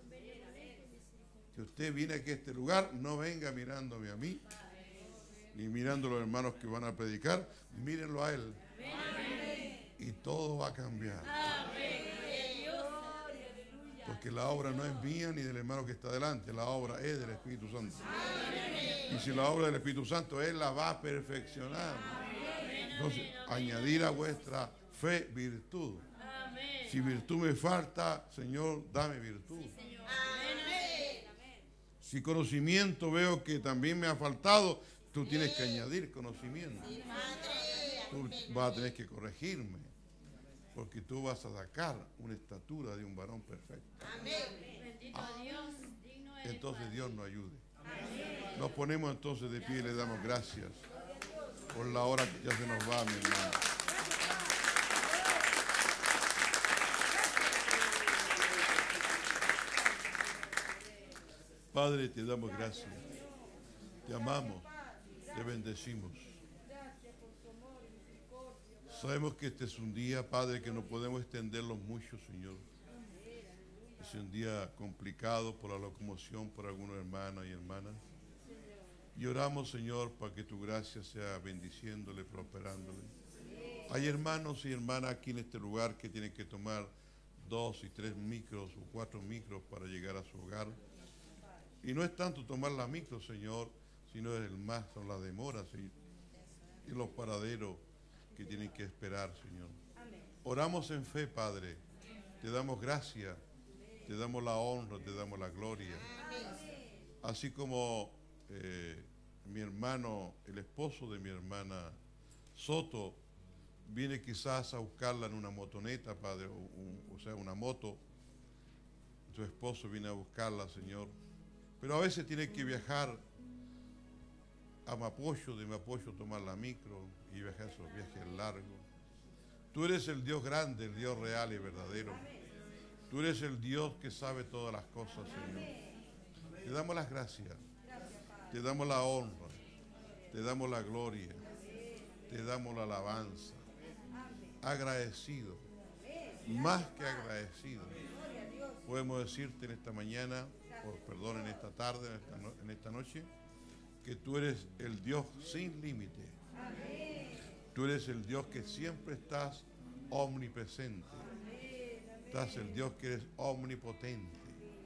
Que usted viene aquí a este lugar, no venga mirándome a mí, ni mirando a los hermanos que van a predicar, mírenlo a Él. Y todo va a cambiar. Amén. Gloria a Dios. Porque la obra no es mía ni del hermano que está delante, la obra es del Espíritu Santo. Y si la obra del Espíritu Santo, Él la va a perfeccionar. Entonces, añadir a vuestra fe virtud. Amén. Si virtud me falta, Señor, dame virtud. Amén. Si conocimiento veo que también me ha faltado, tú tienes que añadir conocimiento. Tú vas a tener que corregirme, porque tú vas a sacar una estatura de un varón perfecto. Bendito Dios, digno eres. Entonces Dios nos ayude. Nos ponemos entonces de pie y le damos gracias por la hora que ya se nos va, mi hermano. Padre, te damos gracias. Te amamos. Te bendecimos. Sabemos que este es un día, Padre, que no podemos extenderlo mucho, Señor. Es un día complicado por la locomoción, por algunos hermanos y hermanas. Y oramos, Señor, para que tu gracia sea bendiciéndole, prosperándole. Hay hermanos y hermanas aquí en este lugar que tienen que tomar dos y tres micros o cuatro micros para llegar a su hogar. Y no es tanto tomar la micro, Señor, sino es el más, son las demoras y, y los paraderos que tienen que esperar, Señor. Oramos en fe, Padre. Te damos gracias, te damos la honra, te damos la gloria. Así como eh, mi hermano, el esposo de mi hermana Soto, viene quizás a buscarla en una motoneta, Padre, o, un, o sea, una moto. Tu esposo viene a buscarla, Señor. Pero a veces tiene que viajar a Mapocho, de Mapocho tomar la micro y viajar esos viajes largos. Tú eres el Dios grande, el Dios real y verdadero. Tú eres el Dios que sabe todas las cosas, Señor. Te damos las gracias, te damos la honra, te damos la gloria, te damos la alabanza. Agradecido, más que agradecido. Podemos decirte en esta mañana, o perdón, en esta tarde, en esta, no, en esta noche, que tú eres el Dios sin límite. Tú eres el Dios que siempre estás omnipresente. Estás el Dios que eres omnipotente.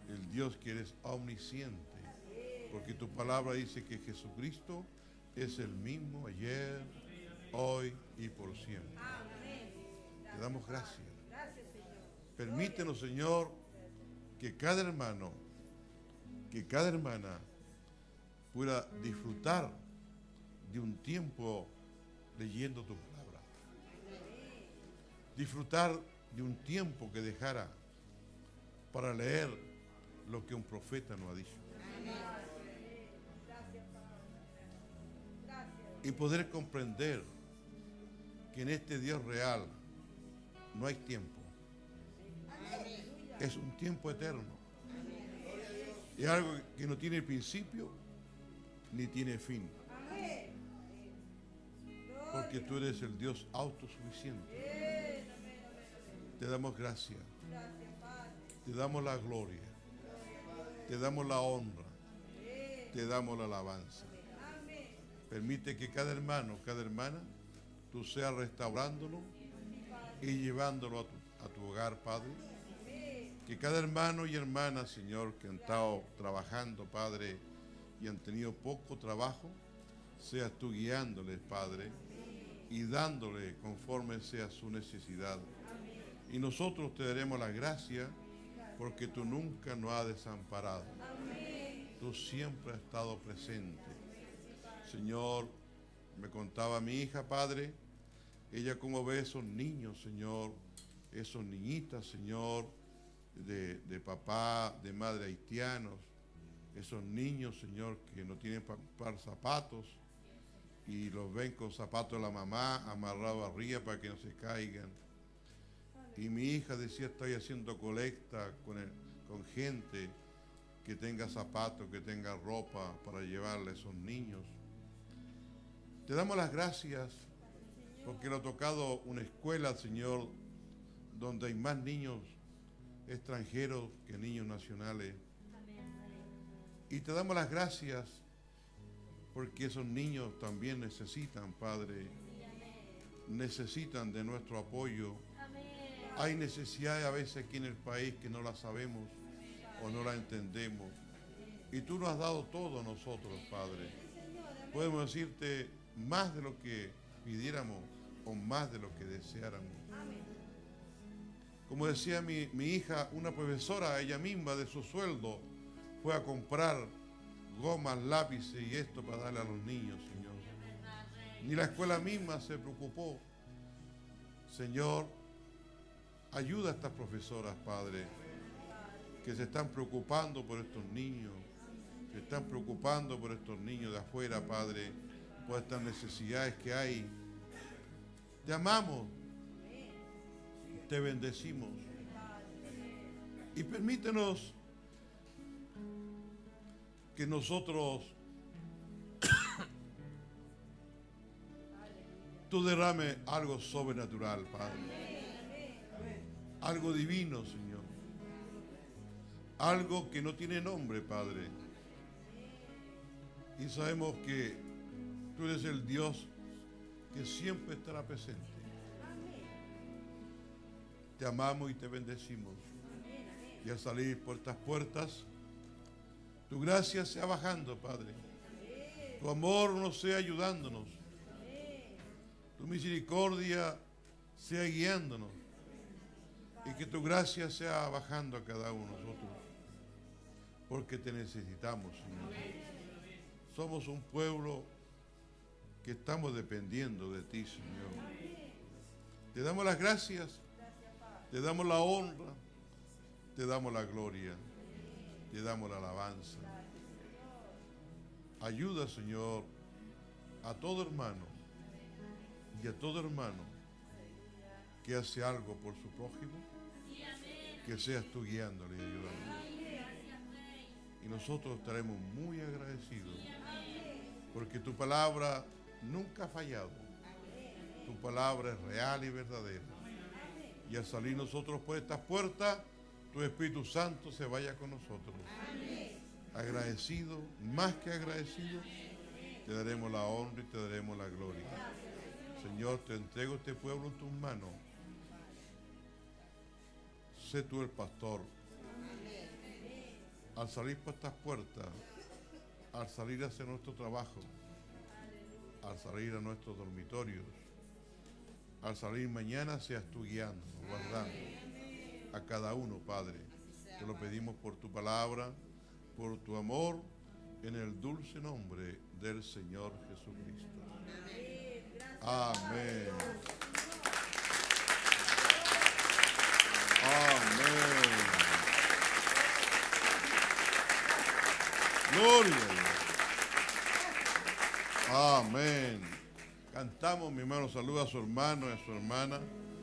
el Dios que eres omnisciente, porque tu palabra dice que Jesucristo es el mismo ayer, hoy y por siempre. Te damos gracias. Permítenos, Señor, que cada hermano, que cada hermana pueda disfrutar de un tiempo leyendo tu palabra. Disfrutar de un tiempo que dejara para leer lo que un profeta nos ha dicho. Y poder comprender que en este Dios real no hay tiempo. Es un tiempo eterno. Es algo que no tiene principio ni tiene fin. Porque tú eres el Dios autosuficiente. Te damos gracias. Te damos la gloria. Te damos la honra. Te damos la alabanza. Permite que cada hermano, cada hermana, tú seas restaurándolo y llevándolo a tu, a tu hogar, Padre. Que cada hermano y hermana, Señor, que han estado trabajando, Padre, y han tenido poco trabajo, seas tú guiándoles, Padre, y dándole conforme sea su necesidad. Y nosotros te daremos las gracias porque tú nunca nos has desamparado. Tú siempre has estado presente. Señor, me contaba mi hija, Padre, ella como ve esos niños, Señor, esos niñitas, Señor, de, de papá, de madre haitianos, esos niños, Señor, que no tienen par zapatos y los ven con zapatos de la mamá amarrados arriba para que no se caigan. Y mi hija decía, estoy haciendo colecta con, el, con gente que tenga zapatos, que tenga ropa para llevarle a esos niños. Te damos las gracias porque le ha tocado una escuela, Señor, donde hay más niños extranjeros que niños nacionales. Y te damos las gracias porque esos niños también necesitan, Padre, necesitan de nuestro apoyo. Hay necesidades a veces aquí en el país que no las sabemos o no las entendemos. Y tú nos has dado todo a nosotros, Padre. Podemos decirte más de lo que pidiéramos o más de lo que deseáramos. Como decía mi, mi hija, una profesora, ella misma de su sueldo, fue a comprar gomas, lápices y esto para darle a los niños, Señor. Ni la escuela misma se preocupó. Señor, ayuda a estas profesoras, Padre, que se están preocupando por estos niños, se están preocupando por estos niños de afuera, Padre, por estas necesidades que hay. Te amamos, te bendecimos y permítenos que nosotros tú derrame algo sobrenatural, Padre, algo divino, Señor, algo que no tiene nombre, Padre, y sabemos que tú eres el Dios que siempre estará presente. Te amamos y te bendecimos. Y al salir por estas puertas, tu gracia sea bajando, Padre. Tu amor nos sea ayudándonos. Tu misericordia sea guiándonos. Y que tu gracia sea bajando a cada uno de nosotros. Porque te necesitamos, Señor. Somos un pueblo que estamos dependiendo de ti, Señor. Te damos las gracias, te damos la honra, te damos la gloria, te damos la alabanza. Ayuda, Señor, a todo hermano y a todo hermano que hace algo por su prójimo, que seas tú guiándole y ayudándole. Y nosotros estaremos muy agradecidos porque tu palabra nunca ha fallado. Tu palabra es real y verdadera. Y al salir nosotros por estas puertas, tu Espíritu Santo se vaya con nosotros. Agradecido, más que agradecido, te daremos la honra y te daremos la gloria. Señor, te entrego este pueblo en tus manos. Sé tú el pastor. al salir por estas puertas, al salir hacia nuestro trabajo, al salir a nuestros dormitorios, al salir mañana seas tú guiando, guardando a cada uno, Padre. Te lo pedimos por tu palabra, por tu amor, en el dulce nombre del Señor Jesucristo. Amén. Amén. Gloria a Dios. Amén. Cantamos, mi hermano, saluda a su hermano y a su hermana.